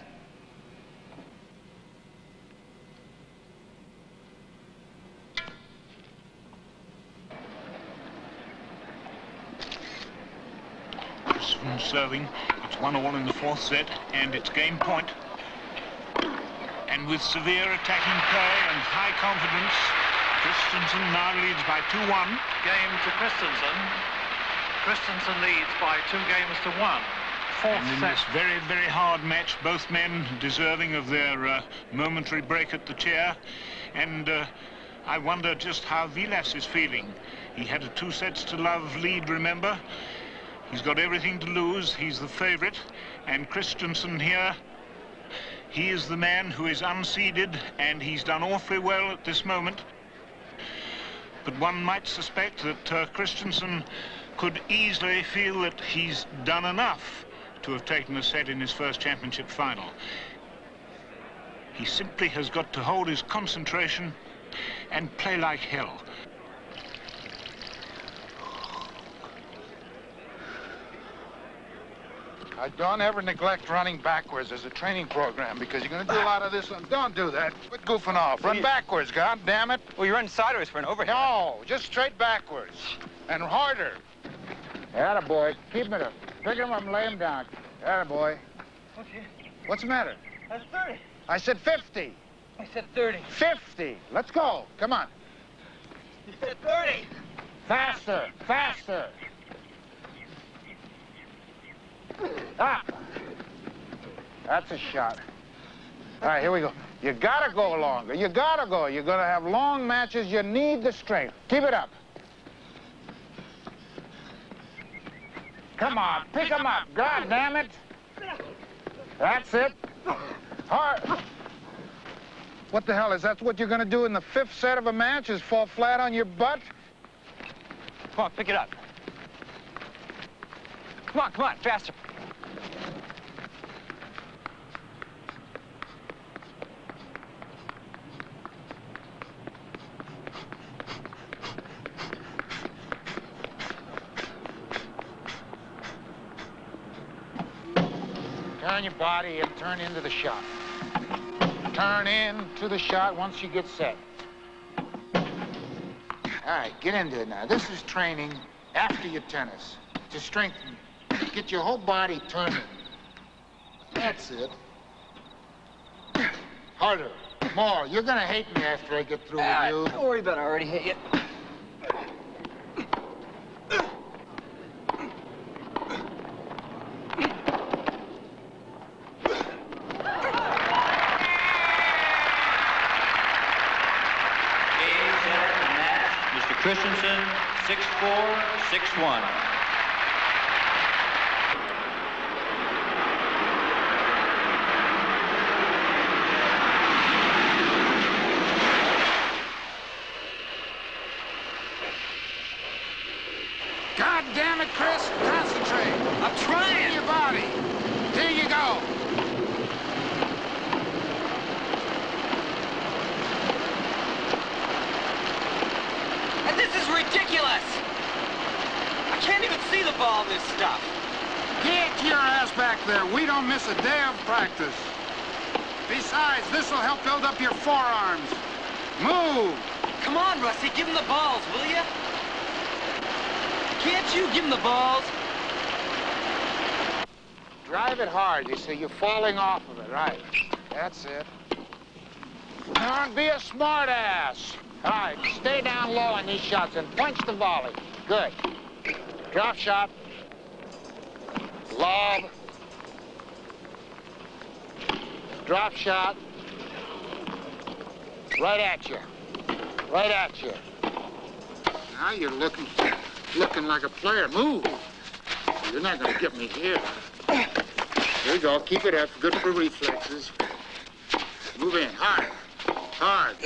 Christensen serving. It's 1-1 in the fourth set, and it's game point. And with severe attacking play and high confidence, Christensen now leads by 2-1. Game to Christensen. Christensen leads by 2 games to 1. And in this very, very hard match, both men deserving of their momentary break at the chair. And I wonder just how Vilas is feeling. He had a 2-sets-to-love lead, remember? He's got everything to lose. He's the favorite. And Christensen here, he is the man who is unseeded, and he's done awfully well at this moment. But one might suspect that Christensen could easily feel that he's done enough to have taken a set in his first championship final. He simply has got to hold his concentration and play like hell. Don't ever neglect running backwards as a training program, because you're going to do a lot of this. Don't do that. Quit goofing off. Run backwards, God damn it. Well, you run sideways for an overhead. No, just straight backwards. And harder. Attaboy. Keep it up. Pick him up and lay him down. Attaboy. Okay. What's the matter? That's 30. I said 50. I said 30. 50. Let's go. Come on. You said 30. Faster. Faster. Ah. That's a shot. All right, here we go. You gotta go longer. You gotta go. You're gonna have long matches. You need the strength. Keep it up. Come on, pick him up. God damn it. That's it. Hard. What the hell is that? What you're gonna do in the 5th set of a match is fall flat on your butt? Come on, pick it up. Come on, faster. Turn your body and turn into the shot. Turn into the shot once you get set. All right, get into it now. This is training after your tennis to strengthen. Get your whole body turning. That's it. Harder. More. You're gonna hate me after I get through with you. Don't worry about it. I already hit you. Mr. Christensen, 6-4, 6-1. God damn it, Chris. Concentrate. I'm trying. Your body. Here you go. And this is ridiculous. I can't even see the ball in this stuff. Get your ass back there. We don't miss a day of practice. Besides, this will help build up your forearms. Move. Come on, Rusty, give him the balls, will you? Can't you give him the balls? Drive it hard. You see, you're falling off of it. Right. That's it. Don't be a smart ass. All right, stay down low on these shots and punch the volley. Good. Drop shot. Lob. Drop shot. Right at you. Right at you. Now you're looking like a player. Move. You're not going to get me here. There you go. Keep it up. Good for reflexes. Move in. Hard. Hard.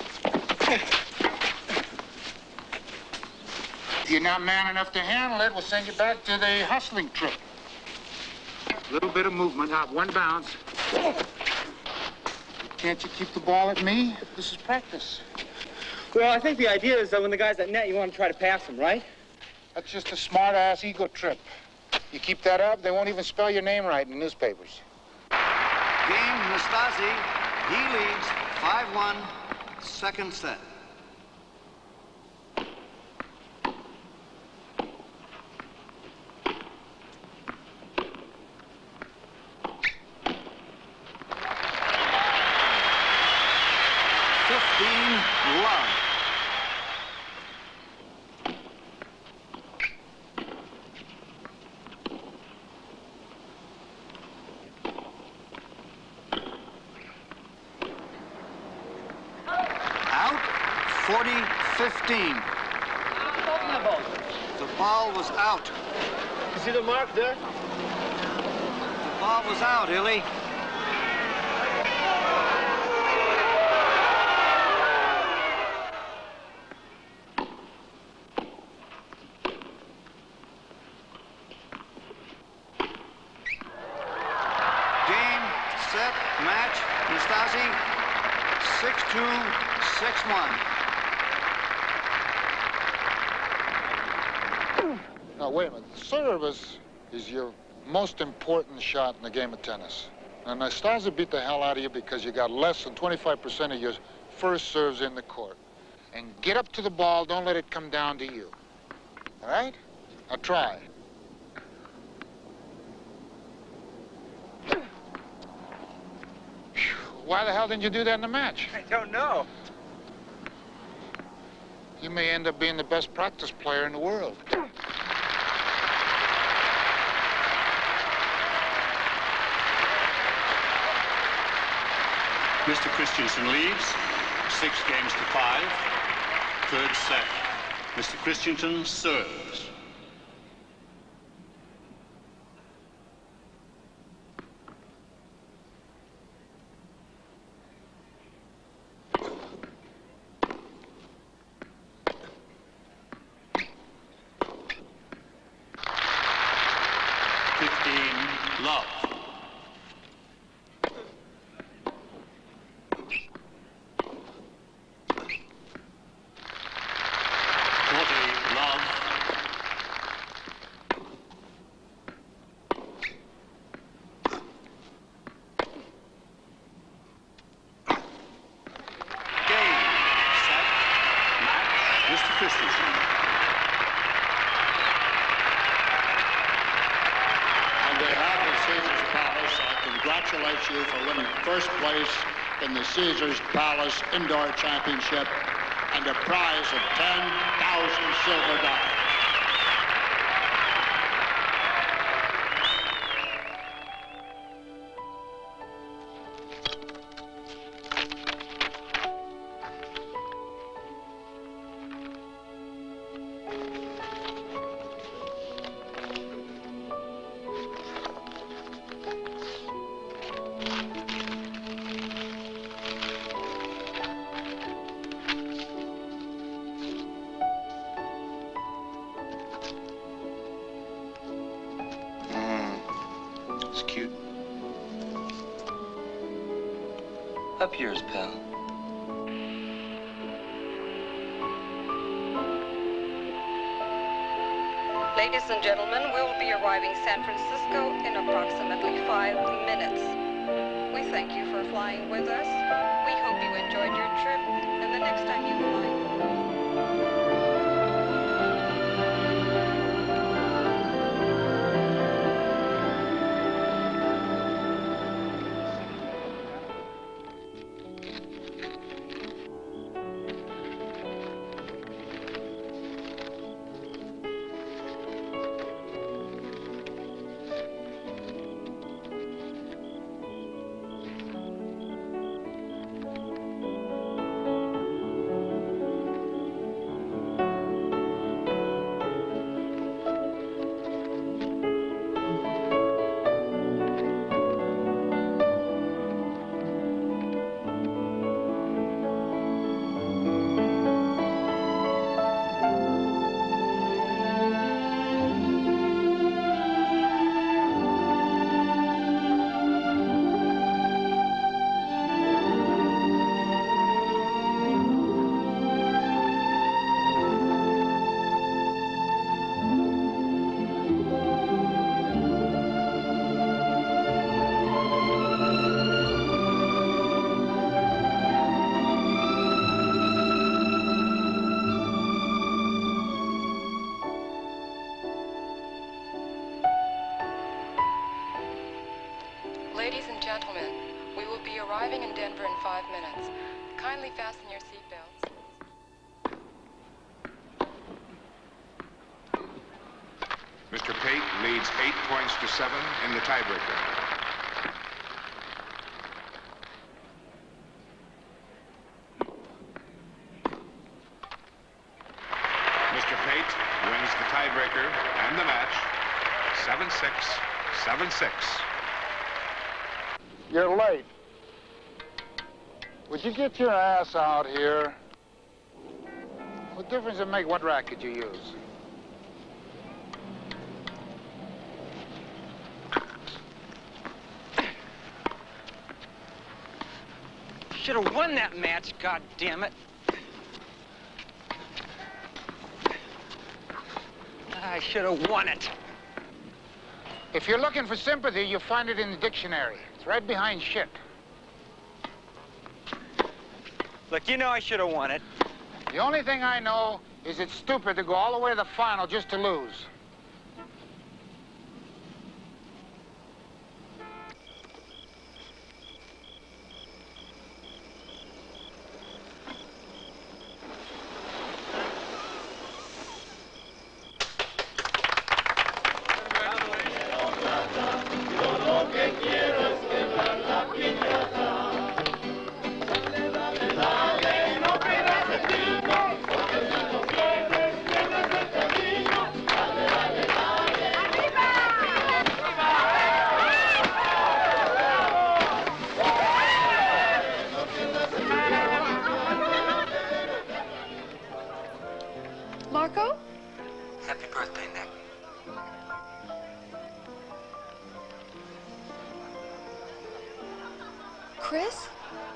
If you're not man enough to handle it, we'll send you back to the hustling trip. A little bit of movement. Out. One bounce. Can't you keep the ball at me? This is practice. Well, I think the idea is that when the guy's at net, you want to try to pass him, right? That's just a smart-ass ego trip. You keep that up, they won't even spell your name right in the newspapers. Game Nastasi. He leads 5-1, second set. Love. Out, 40-15. The ball was out. You see the mark there? The ball was out, Illy. Match, Nastasi, 6-2, 6-1. Now, wait a minute. The service is your most important shot in the game of tennis. Now, Nastasi beat the hell out of you because you got less than 25% of your first serves in the court. And get up to the ball. Don't let it come down to you. All right? Now, try. Why the hell didn't you do that in the match? I don't know. You may end up being the best practice player in the world. Mr. Christensen leads 6-5. Third set. Mr. Christensen serves. Love. 40, Love. 50, Caesars Palace. I congratulate you for winning first place in the Caesars Palace Indoor Championship and a prize of 10,000 silver dollars. It's cute. Up yours, pal. Ladies and gentlemen, we will be arriving San Francisco in approximately 5 minutes. We thank you for flying with us. We hope you enjoyed your trip, and the next time you fly. Ladies and gentlemen, we will be arriving in Denver in 5 minutes. Kindly fasten your seatbelts. Mr. Pate leads 8 points to 7 in the tiebreaker. Mr. Pate wins the tiebreaker and the match. 7-6, 7-6. You're late. Would you get your ass out here? What difference does it make what racket you use? Should have won that match, God damn it. I should have won it. If you're looking for sympathy, you'll find it in the dictionary. It's right behind shit. Look, you know I should have won it. The only thing I know is it's stupid to go all the way to the final just to lose. Marco? Happy birthday, Nick. Chris?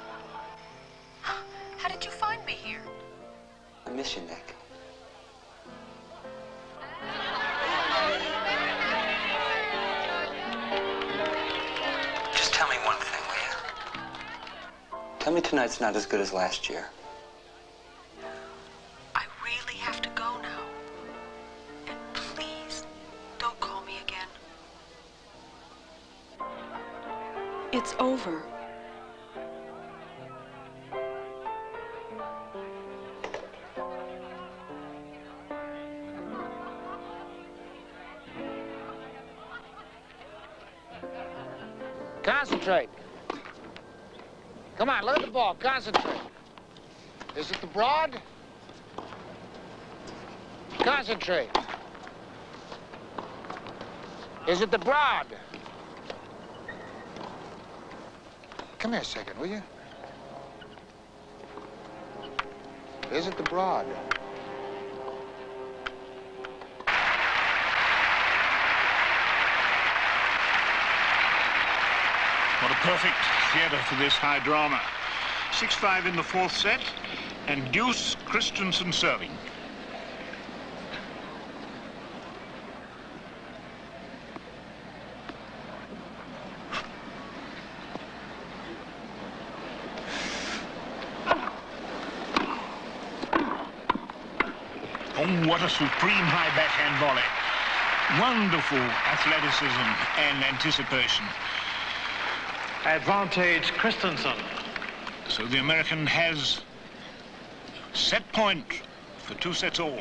How did you find me here? I miss you, Nick. Just tell me one thing, will you? Tell me tonight's not as good as last year. I really have to go now. And please, don't call me again. it's over. Concentrate. Come on, look at the ball. Concentrate. Is it the broad? Concentrate. Is it the broad? Come here a second, will you? Is it the broad? What a perfect theater for this high drama. 6-5 in the fourth set, and Deuce Christensen serving. Oh, what a supreme high backhand volley. Wonderful athleticism and anticipation. Advantage Christensen. So the American has set point for 2 sets all.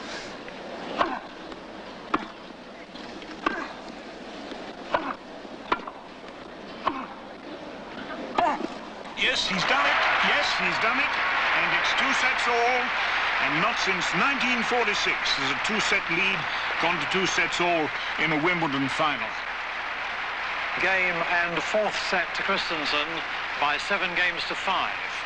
Yes, he's done it. Yes, he's done it. And it's 2 sets all. And not since 1946 has a 2-set lead gone to 2 sets all in a Wimbledon final. Game and fourth set to Christensen by 7 games to 5.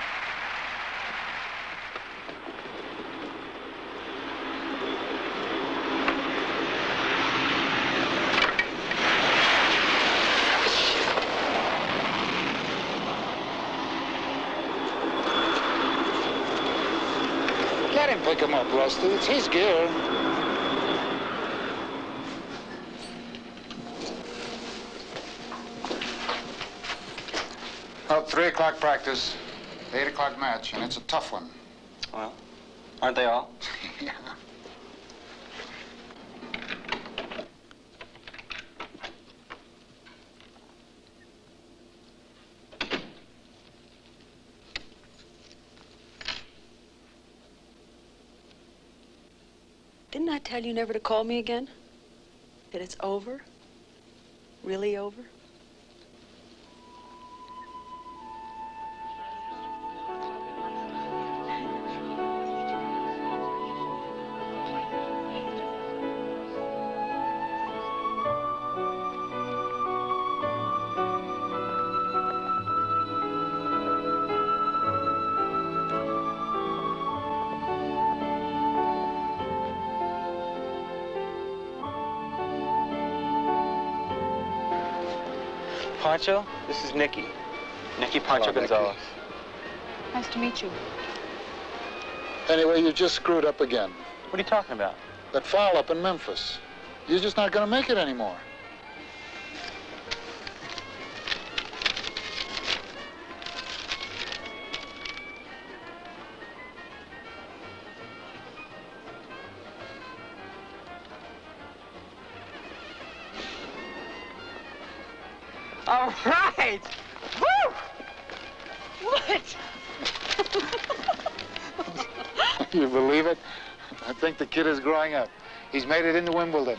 Let him pick him up, Rusty. It's his gear. Oh, 3 o'clock practice, 8 o'clock match, and it's a tough one. Well, aren't they all? Yeah. Didn't I tell you never to call me again? That it's over? Really over? Pancho, this is Nicky. Nicky Pancho Hello, Gonzalez. Nicky. Nice to meet you. Anyway, you just screwed up again. What are you talking about? That foul up in Memphis. You're just not going to make it anymore. All right! Woo! What? You believe it? I think the kid is growing up. He's made it into Wimbledon.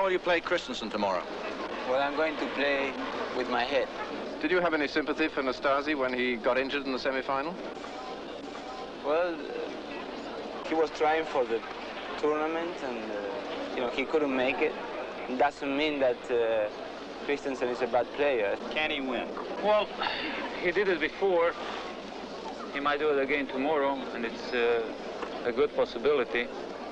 How will you play Christensen tomorrow? Well, I'm going to play with my head. Did you have any sympathy for Nastasi when he got injured in the semi-final? Well, he was trying for the tournament and, you know, he couldn't make it. It doesn't mean that Christensen is a bad player. Can he win? Well, he did it before. He might do it again tomorrow, and it's a good possibility.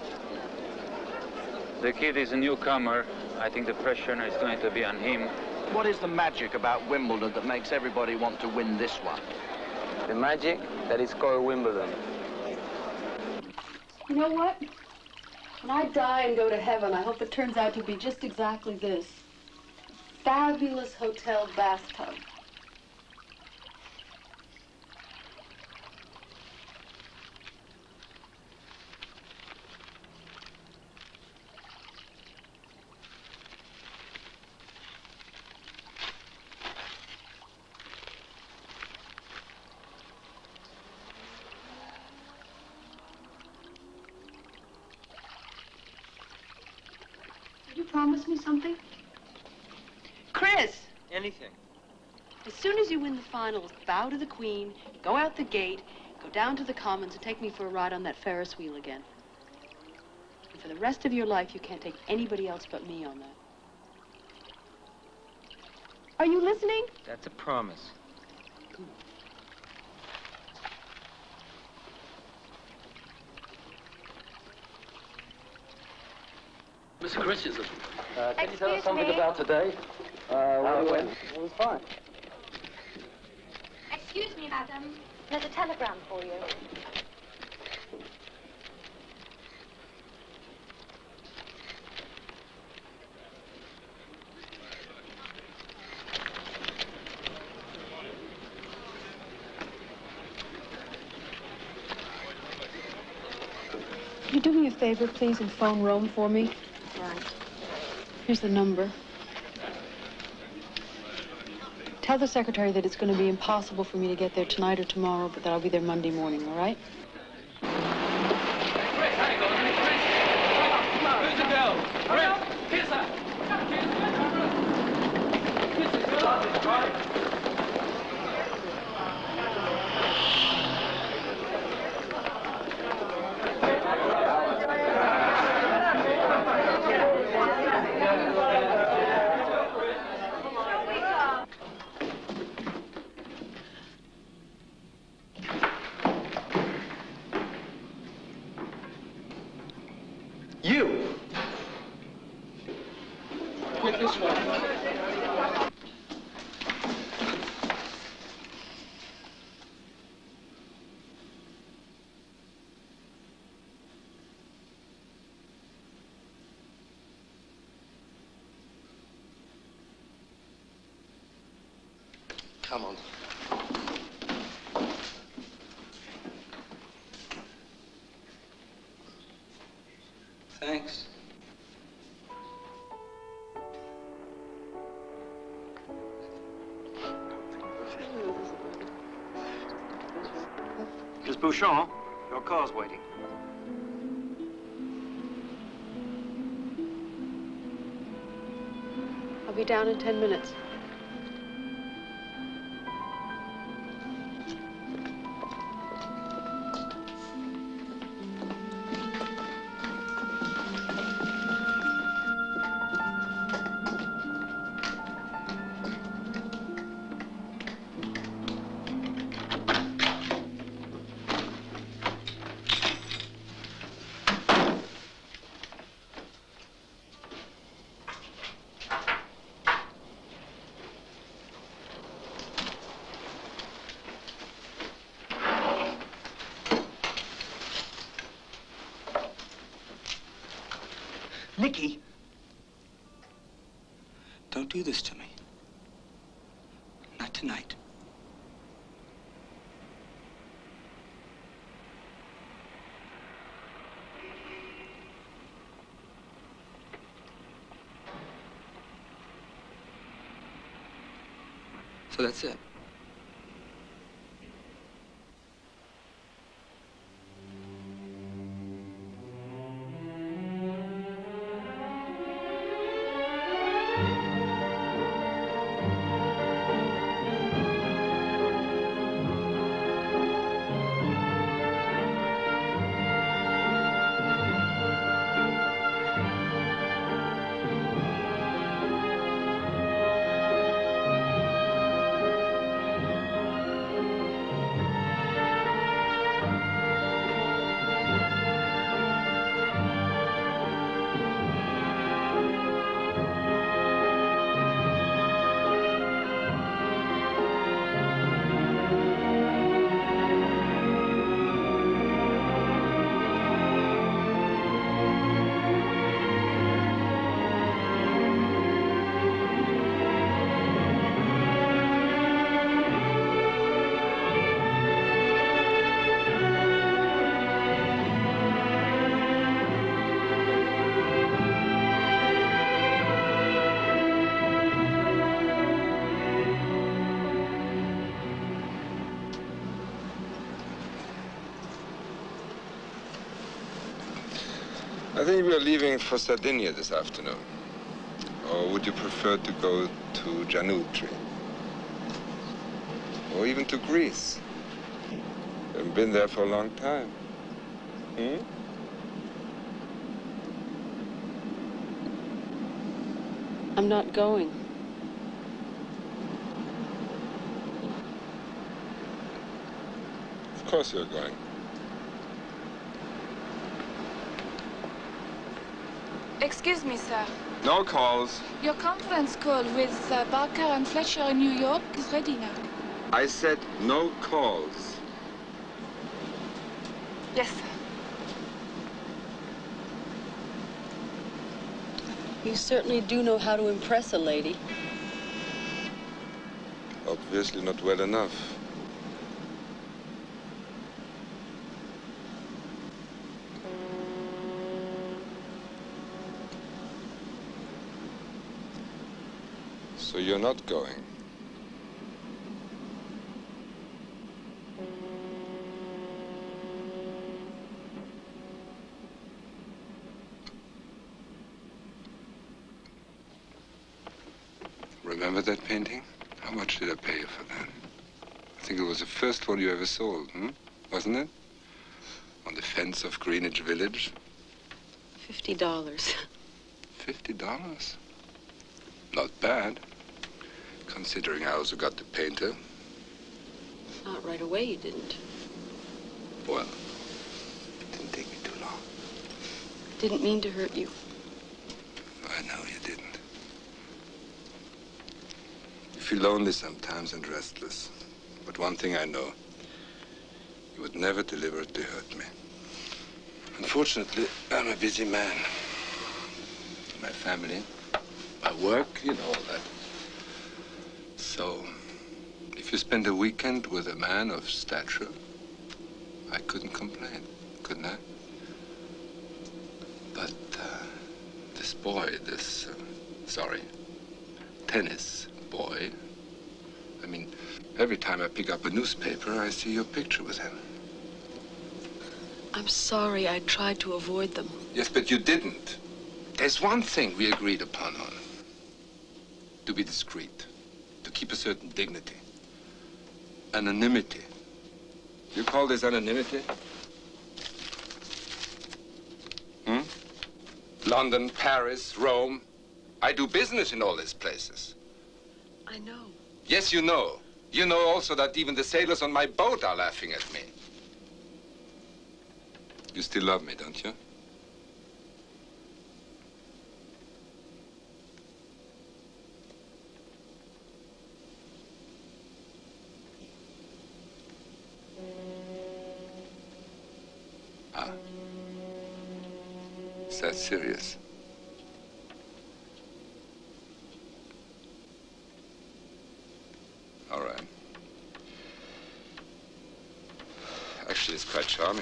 The kid is a newcomer. I think the pressure is going to be on him. What is the magic about Wimbledon that makes everybody want to win this one? The magic that is called Wimbledon. You know what? When I die and go to heaven, I hope it turns out to be just exactly this. Fabulous hotel bathtub. Promise me something? Chris! Anything. As soon as you win the finals, bow to the Queen, go out the gate, go down to the Commons and take me for a ride on that Ferris wheel again. And for the rest of your life, you can't take anybody else but me on that. Are you listening? That's a promise. Mr. Christensen, can you tell us something about today? It was fine. Excuse me, madam. There's a telegram for you. Could you do me a favor, please, and phone Rome for me? Right. Here's the number. Tell the secretary that it's going to be impossible for me to get there tonight or tomorrow, but that I'll be there Monday morning, all right? Who's the girl? Hurry up! Kiss her! You! Quit this way. Come on. Thanks. Miss Bouchon, your car's waiting. I'll be down in 10 minutes. Nicky! Don't do this to me. Not tonight. So that's it. I think we are leaving for Sardinia this afternoon. Or would you prefer to go to Janutri? Or even to Greece? You haven't been there for a long time. Hmm? I'm not going. Of course you're going. Excuse me, sir. No calls. Your conference call with Barker and Fletcher in New York is ready now. I said no calls. Yes, sir. You certainly do know how to impress a lady. Obviously not well enough. So you're not going? Remember that painting? How much did I pay you for that? I think it was the first one you ever sold, wasn't it? On the fence of Greenwich Village. $50. $50? Not bad, considering I also got the painter. Not right away, you didn't. Well, it didn't take me too long. Didn't mean to hurt you. I know you didn't. You feel lonely sometimes and restless. But one thing I know, you would never deliberately hurt me. Unfortunately, I'm a busy man. My family, my work, you know all that. So, if you spend a weekend with a man of stature, I couldn't complain, couldn't I? But this boy, tennis boy, I mean, every time I pick up a newspaper, I see your picture with him. I'm sorry, I tried to avoid them. Yes, but you didn't. There's one thing we agreed upon on. To be discreet. To keep a certain dignity. Anonymity. You call this anonymity? London, Paris, Rome. I do business in all these places. I know. Yes, you know. You know also that even the sailors on my boat are laughing at me. You still love me, don't you? Ah. Is that serious? All right. Actually, it's quite charming.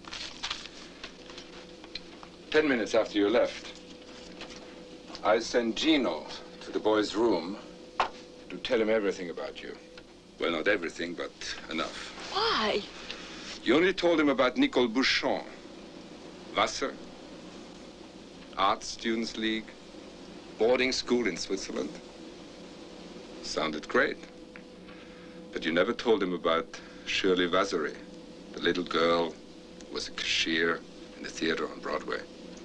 10 minutes after you left, I sent Gino to the boy's room to tell him everything about you. Well, not everything, but enough. Why? You only told him about Nicole Bouchon, Wasser, Art Students League, boarding school in Switzerland. Sounded great. But you never told him about Shirley Vasari, the little girl who was a cashier in the theater on Broadway.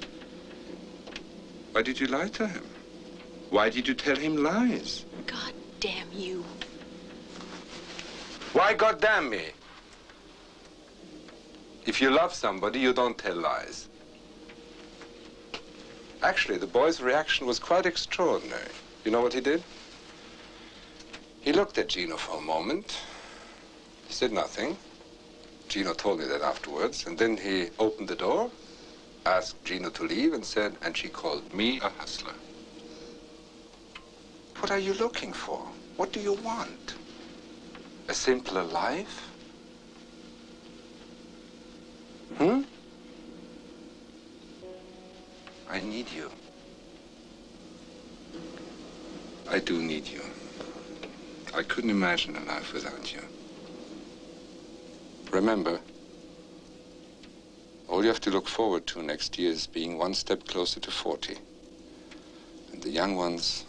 Why did you lie to him? Why did you tell him lies? God damn you. Why God damn me? If you love somebody, you don't tell lies. Actually, the boy's reaction was quite extraordinary. You know what he did? He looked at Gino for a moment. He said nothing. Gino told me that afterwards. And then he opened the door, asked Gino to leave, and said, and she called me a hustler. What are you looking for? What do you want? A simpler life? I need you. I do need you. I couldn't imagine a life without you. Remember, All you have to look forward to next year is being one step closer to 40. And the young ones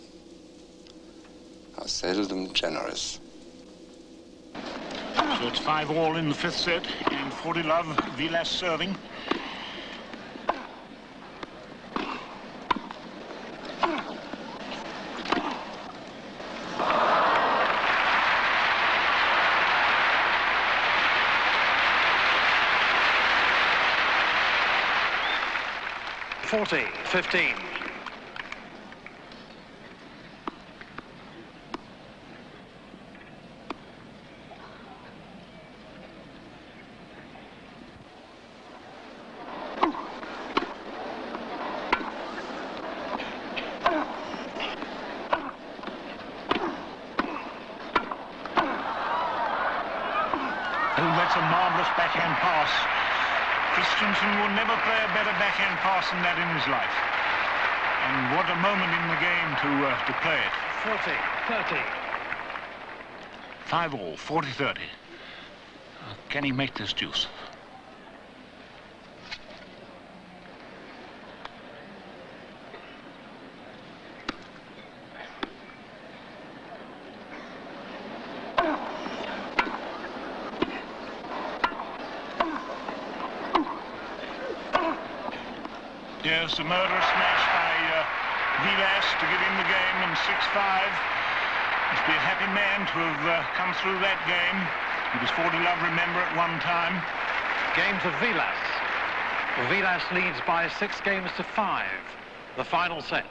are seldom generous. So it's 5-all in the 5th set, and 40 love, Vilas serving. (40-15). That's a marvelous backhand pass. Christensen will never play a better backhand pass than that in his life. And what a moment in the game to play it. 40-30. 5-all, 40-30. Can he make this deuce? Yes, the murderous smash by Vilas to give him the game, and 6-5. Must be a happy man to have come through that game. He was 40 love, remember, at one time. Game to Vilas. Vilas leads by 6-5. The final set.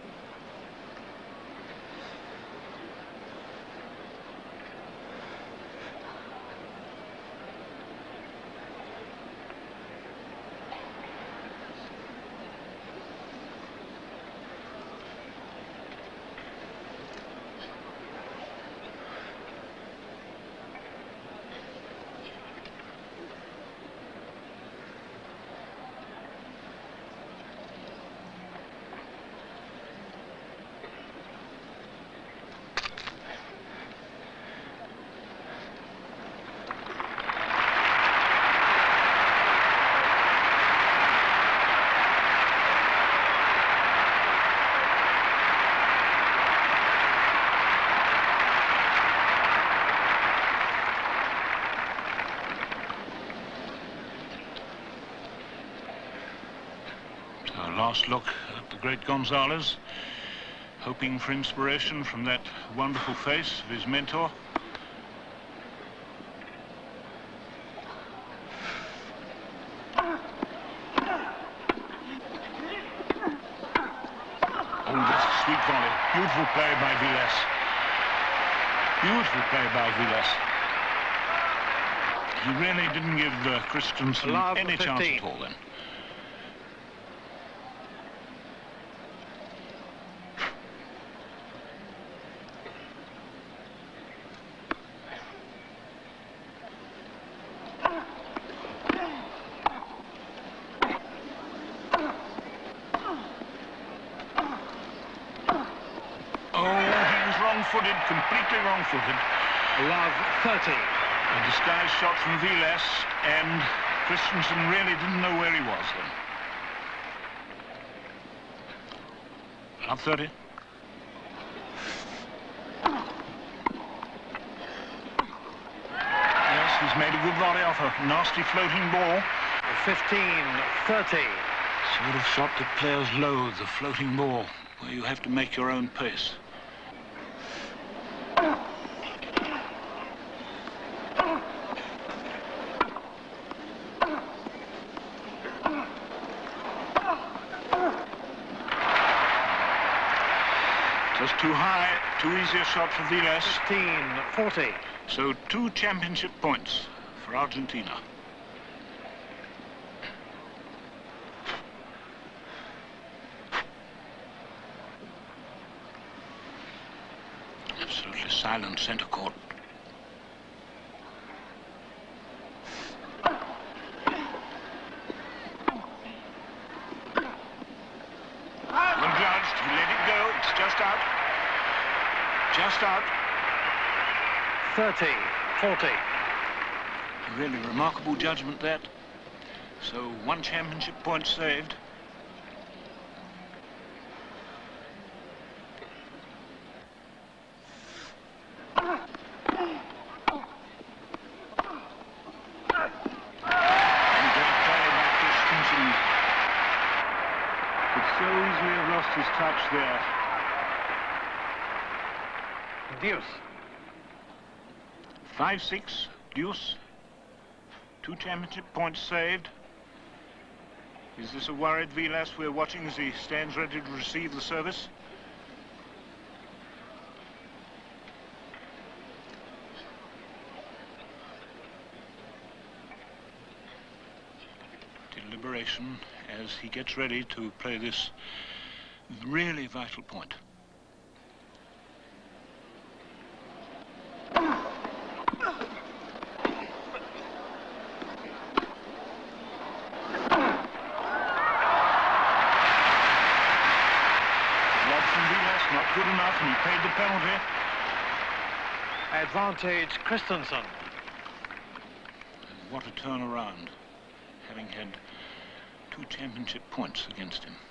Last look at the great Gonzalez, hoping for inspiration from that wonderful face of his mentor. Oh, that's a sweet volley. Beautiful play by Vilas. Beautiful play by Vilas. He really didn't give Christensen any chance at all then. Completely wrong-footed. Love 30. A disguised shot from Vilas, and Christensen really didn't know where he was then. Love 30. Yes, he's made a good volley off a nasty floating ball. 15-30. Sort of shot that players loathe, the floating ball, where you have to make your own pace. Just too high, too easy a shot for Vilas. 15-40. So 2 championship points for Argentina. Absolutely silent center court. Well judged, he let it go, it's just out. Just out. 30-40. Really remarkable judgment that. So 1 championship point saved. So easily have lost his touch there. Deuce. 5-6, deuce. 2 championship points saved. Is this a worried Vilas we're watching as he stands ready to receive the service? Deliberation as he gets ready to play this really vital point. Not good enough, and he paid the penalty. Advantage Christensen. What a turnaround, having had 2 championship points against him.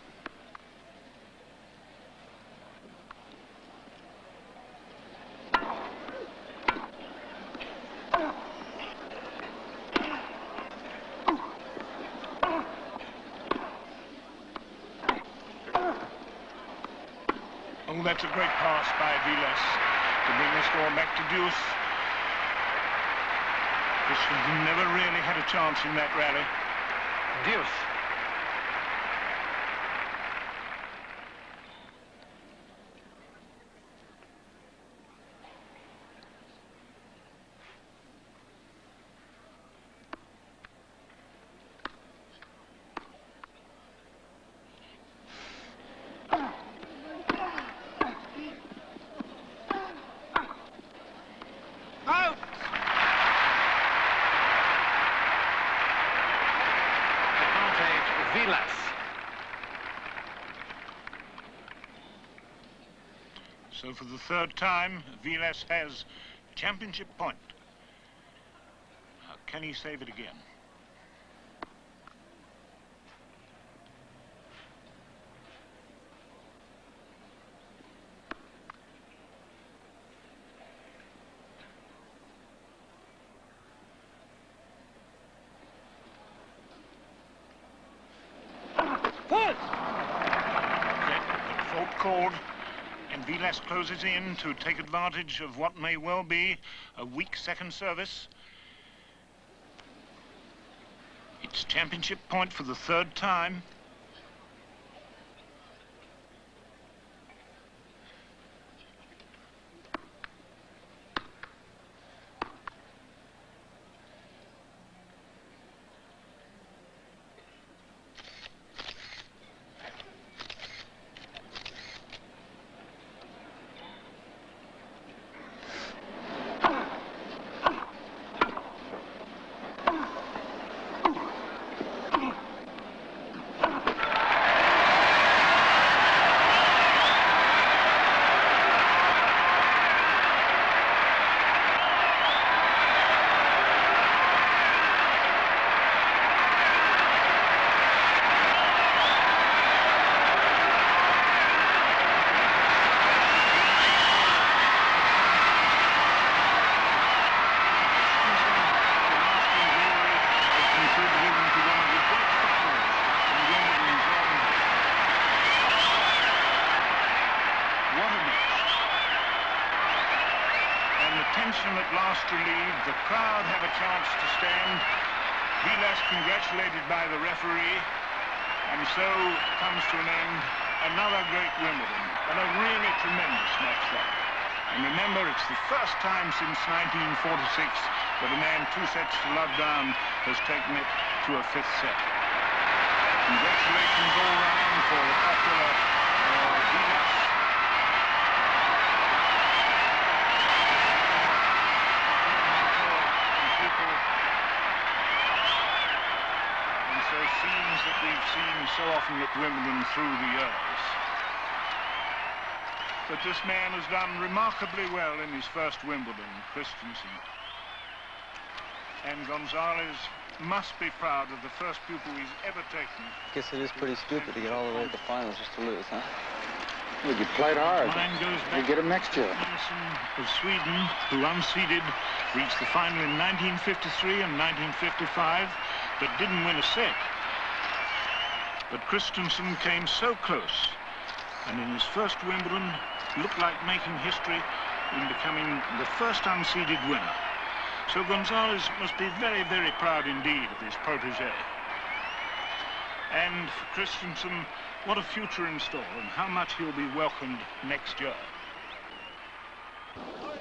Oh, that's a great pass by Vilas to bring the score back to deuce. Christensen never really had a chance in that rally. Deuce. Vilas. So for the 3rd time, Vilas has championship point. Now, can he save it again? Fault called, and Vilas closes in to take advantage of what may well be a weak second service. It's championship point for the 3rd time. Tension at last relieved, the crowd have a chance to stand. Vilas congratulated by the referee, and so comes to an end another great Wimbledon, and a really tremendous match that. And remember, it's the first time since 1946 that a man 2 sets to love down has taken it to a 5th set. Congratulations all round for popular Vilas. Scenes that we've seen so often at Wimbledon through the years. But this man has done remarkably well in his first Wimbledon, Christensen. And Gonzalez must be proud of the first pupil he's ever taken. Guess it is pretty stupid to get all the way to the finals just to lose, huh? Well, you played hard. Mine goes back. You get him next year. Nilsson of Sweden, who unseeded, reached the final in 1953 and 1955, but didn't win a set. But Christensen came so close, and in his first Wimbledon, looked like making history in becoming the first unseeded winner. So Gonzalez must be very, very proud indeed of his protege. And for Christensen, what a future in store, and how much he'll be welcomed next year.